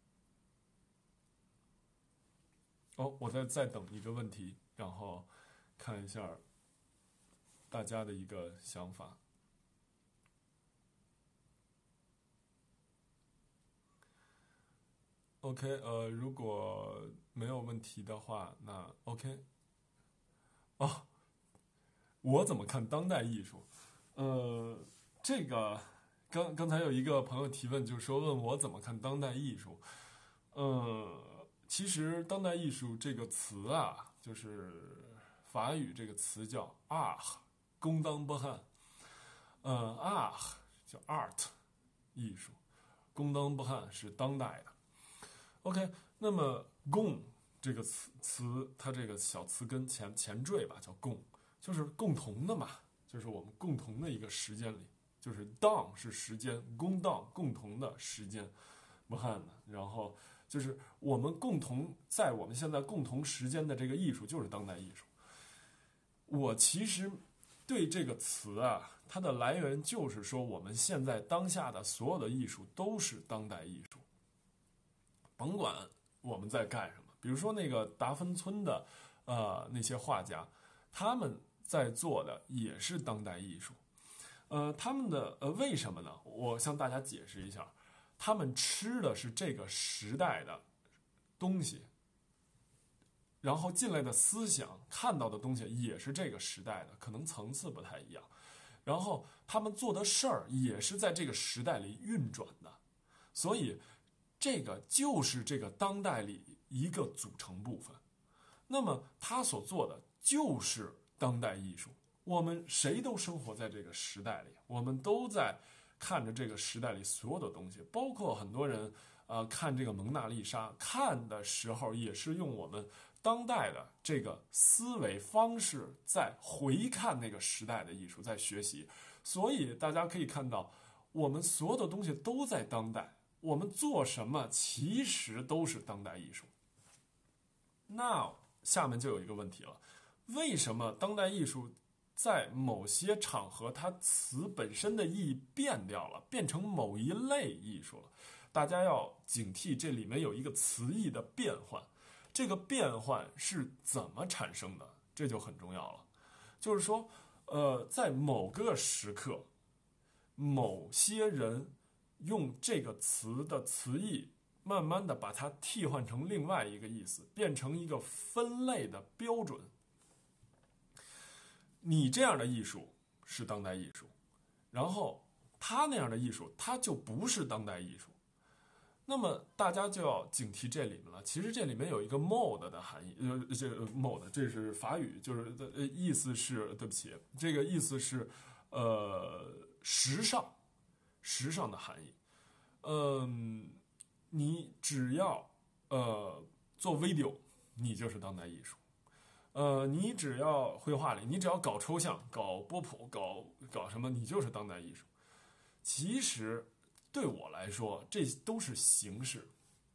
哦，我再再等一个问题，然后看一下大家的一个想法。OK，呃，如果没有问题的话，那 OK。哦，我怎么看当代艺术？呃，这个刚刚才有一个朋友提问，就是说问我怎么看当代艺术。呃，其实当代艺术这个词啊，就是法语这个词叫 art， 工当不汉。呃，art 叫 art， 艺术，工当不汉是当代的。OK，那么共这个词词，它这个小词根前前缀吧，叫共，就是共同的嘛，就是我们共同的一个时间里，就是当是时间，公当共同的时间，不汉的，然后就是我们共同在我们现在共同时间的这个艺术，就是当代艺术。我其实对这个词啊，它的来源就是说，我们现在当下的所有的艺术都是当代艺术。甭管我们在干什么，比如说那个达芬村的，呃，那些画家，他们在做的也是当代艺术。呃，他们的呃，为什么呢？我向大家解释一下，他们吃的是这个时代的东西， 然后进来的思想看到的东西也是这个时代的，可能层次不太一样，然后他们做的事儿也是在这个时代里运转的，所以这个就是这个当代里一个组成部分。那么他所做的就是当代艺术，我们谁都生活在这个时代里，我们都在看着这个时代里所有的东西，包括很多人呃看这个蒙娜丽莎，看的时候也是用我们当代的这个思维方式在回看那个时代的艺术，在学习。所以大家可以看到，我们所有的东西都在当代，我们做什么其实都是当代艺术。那下面就有一个问题了，为什么当代艺术在某些场合它词本身的意义变掉了，变成某一类艺术了？大家要警惕，这里面有一个词义的变换，这个变换是怎么产生的，这就很重要了。就是说呃，在某个时刻，某些人用这个词的词义慢慢的把它替换成另外一个意思，变成一个分类的标准。你这样的艺术是当代艺术，然后他那样的艺术他就不是当代艺术。那么大家就要警惕这里面了。其实这里面有一个 mode 的含义，呃，这个 mode 这是法语，就是呃意思是，对不起，这个意思是呃时尚，时尚的含义。嗯，你只要呃做 video， 你就是当代艺术。呃，你只要绘画里，你只要搞抽象、搞波普、搞搞什么，你就是当代艺术。其实对我来说，这都是形式。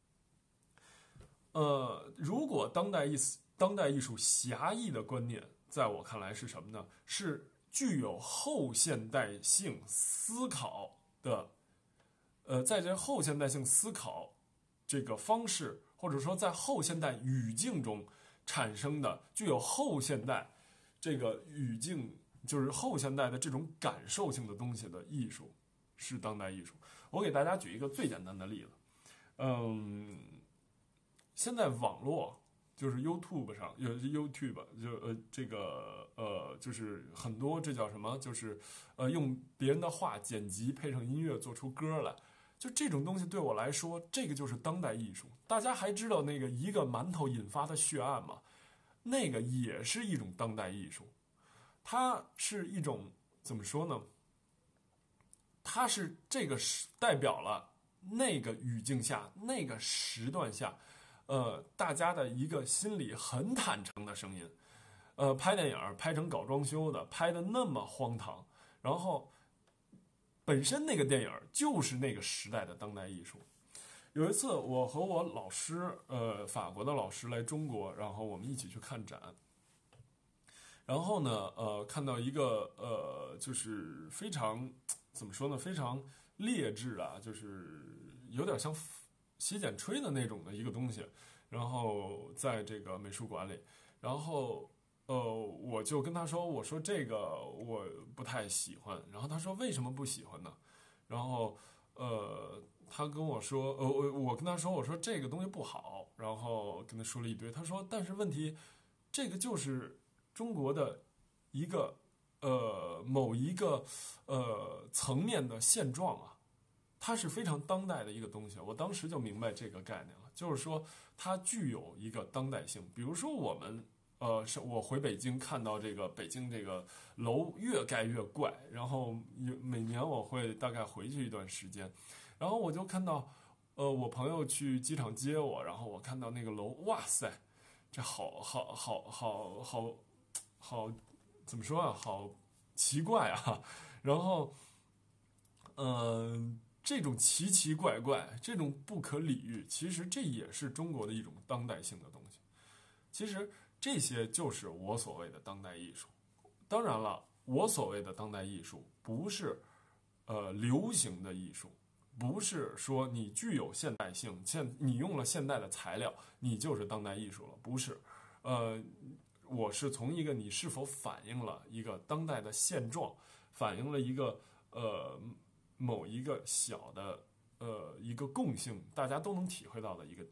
呃，如果当代艺术当代艺术狭义的观念，在我看来是什么呢？是具有后现代性思考的。呃，在这后现代性思考这个方式，或者说在后现代语境中产生的具有后现代这个语境，就是后现代的这种感受性的东西的艺术，是当代艺术。我给大家举一个最简单的例子，嗯，现在网络就是 YouTube 上有 YouTube 就呃这个呃就是很多这叫什么，就是呃用别人的话剪辑配上音乐做出歌来。就这种东西对我来说，这个就是当代艺术。大家还知道那个一个馒头引发的血案吗？那个也是一种当代艺术，它是一种怎么说呢？它是这个是代表了那个语境下、那个时段下，呃，大家的一个心里很坦诚的声音。呃，拍电影拍成搞装修的，拍的那么荒唐，然后本身那个电影就是那个时代的当代艺术。有一次，我和我老师，呃，法国的老师来中国，然后我们一起去看展。然后呢，呃，看到一个呃，就是非常怎么说呢，非常劣质啊，就是有点像洗剪吹的那种的一个东西。然后在这个美术馆里，然后呃，我就跟他说，我说这个我不太喜欢。然后他说为什么不喜欢呢？然后呃。他跟我说，呃，我我跟他说，我说这个东西不好，然后跟他说了一堆。他说，但是问题，这个就是中国的一个呃某一个呃层面的现状啊，它是非常当代的一个东西。我当时就明白这个概念了，就是说它具有一个当代性。比如说我们呃，是我回北京看到这个北京这个楼越盖越怪，然后每年我会大概回去一段时间。然后我就看到，呃，我朋友去机场接我，然后我看到那个楼，哇塞，这好好好好好好，怎么说啊？好奇怪啊！然后，嗯、呃，这种奇奇怪怪，这种不可理喻，其实这也是中国的一种当代性的东西。其实这些就是我所谓的当代艺术。当然了，我所谓的当代艺术不是呃流行的艺术。不是说你具有现代性，现你用了现代的材料，你就是当代艺术了，不是。呃，我是从一个你是否反映了一个当代的现状，反映了一个呃某一个小的呃一个共性，大家都能体会到的一个点。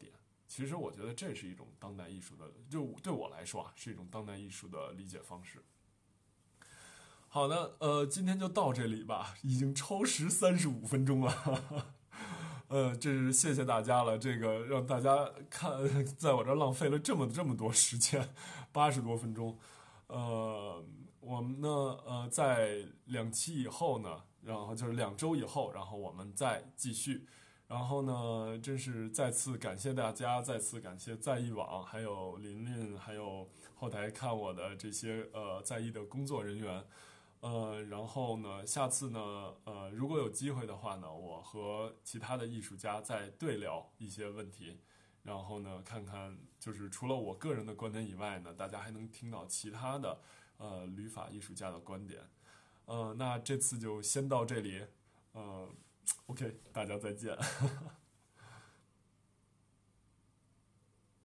其实我觉得这是一种当代艺术的，就对我来说啊，是一种当代艺术的理解方式。好的，呃，今天就到这里吧，已经超时三十五分钟了。呃，这是谢谢大家了，这个让大家看，在我这儿浪费了这么这么多时间，八十多分钟。呃，我们呢，呃，在两期以后呢，然后就是两周以后，然后我们再继续。然后呢，真是再次感谢大家，再次感谢在艺网，还有琳琳，还有后台看我的这些呃在艺的工作人员。呃，然后呢，下次呢，呃，如果有机会的话呢，我和其他的艺术家再对聊一些问题，然后呢，看看就是除了我个人的观点以外呢，大家还能听到其他的呃旅法艺术家的观点。呃，那这次就先到这里，呃，OK，大家再见。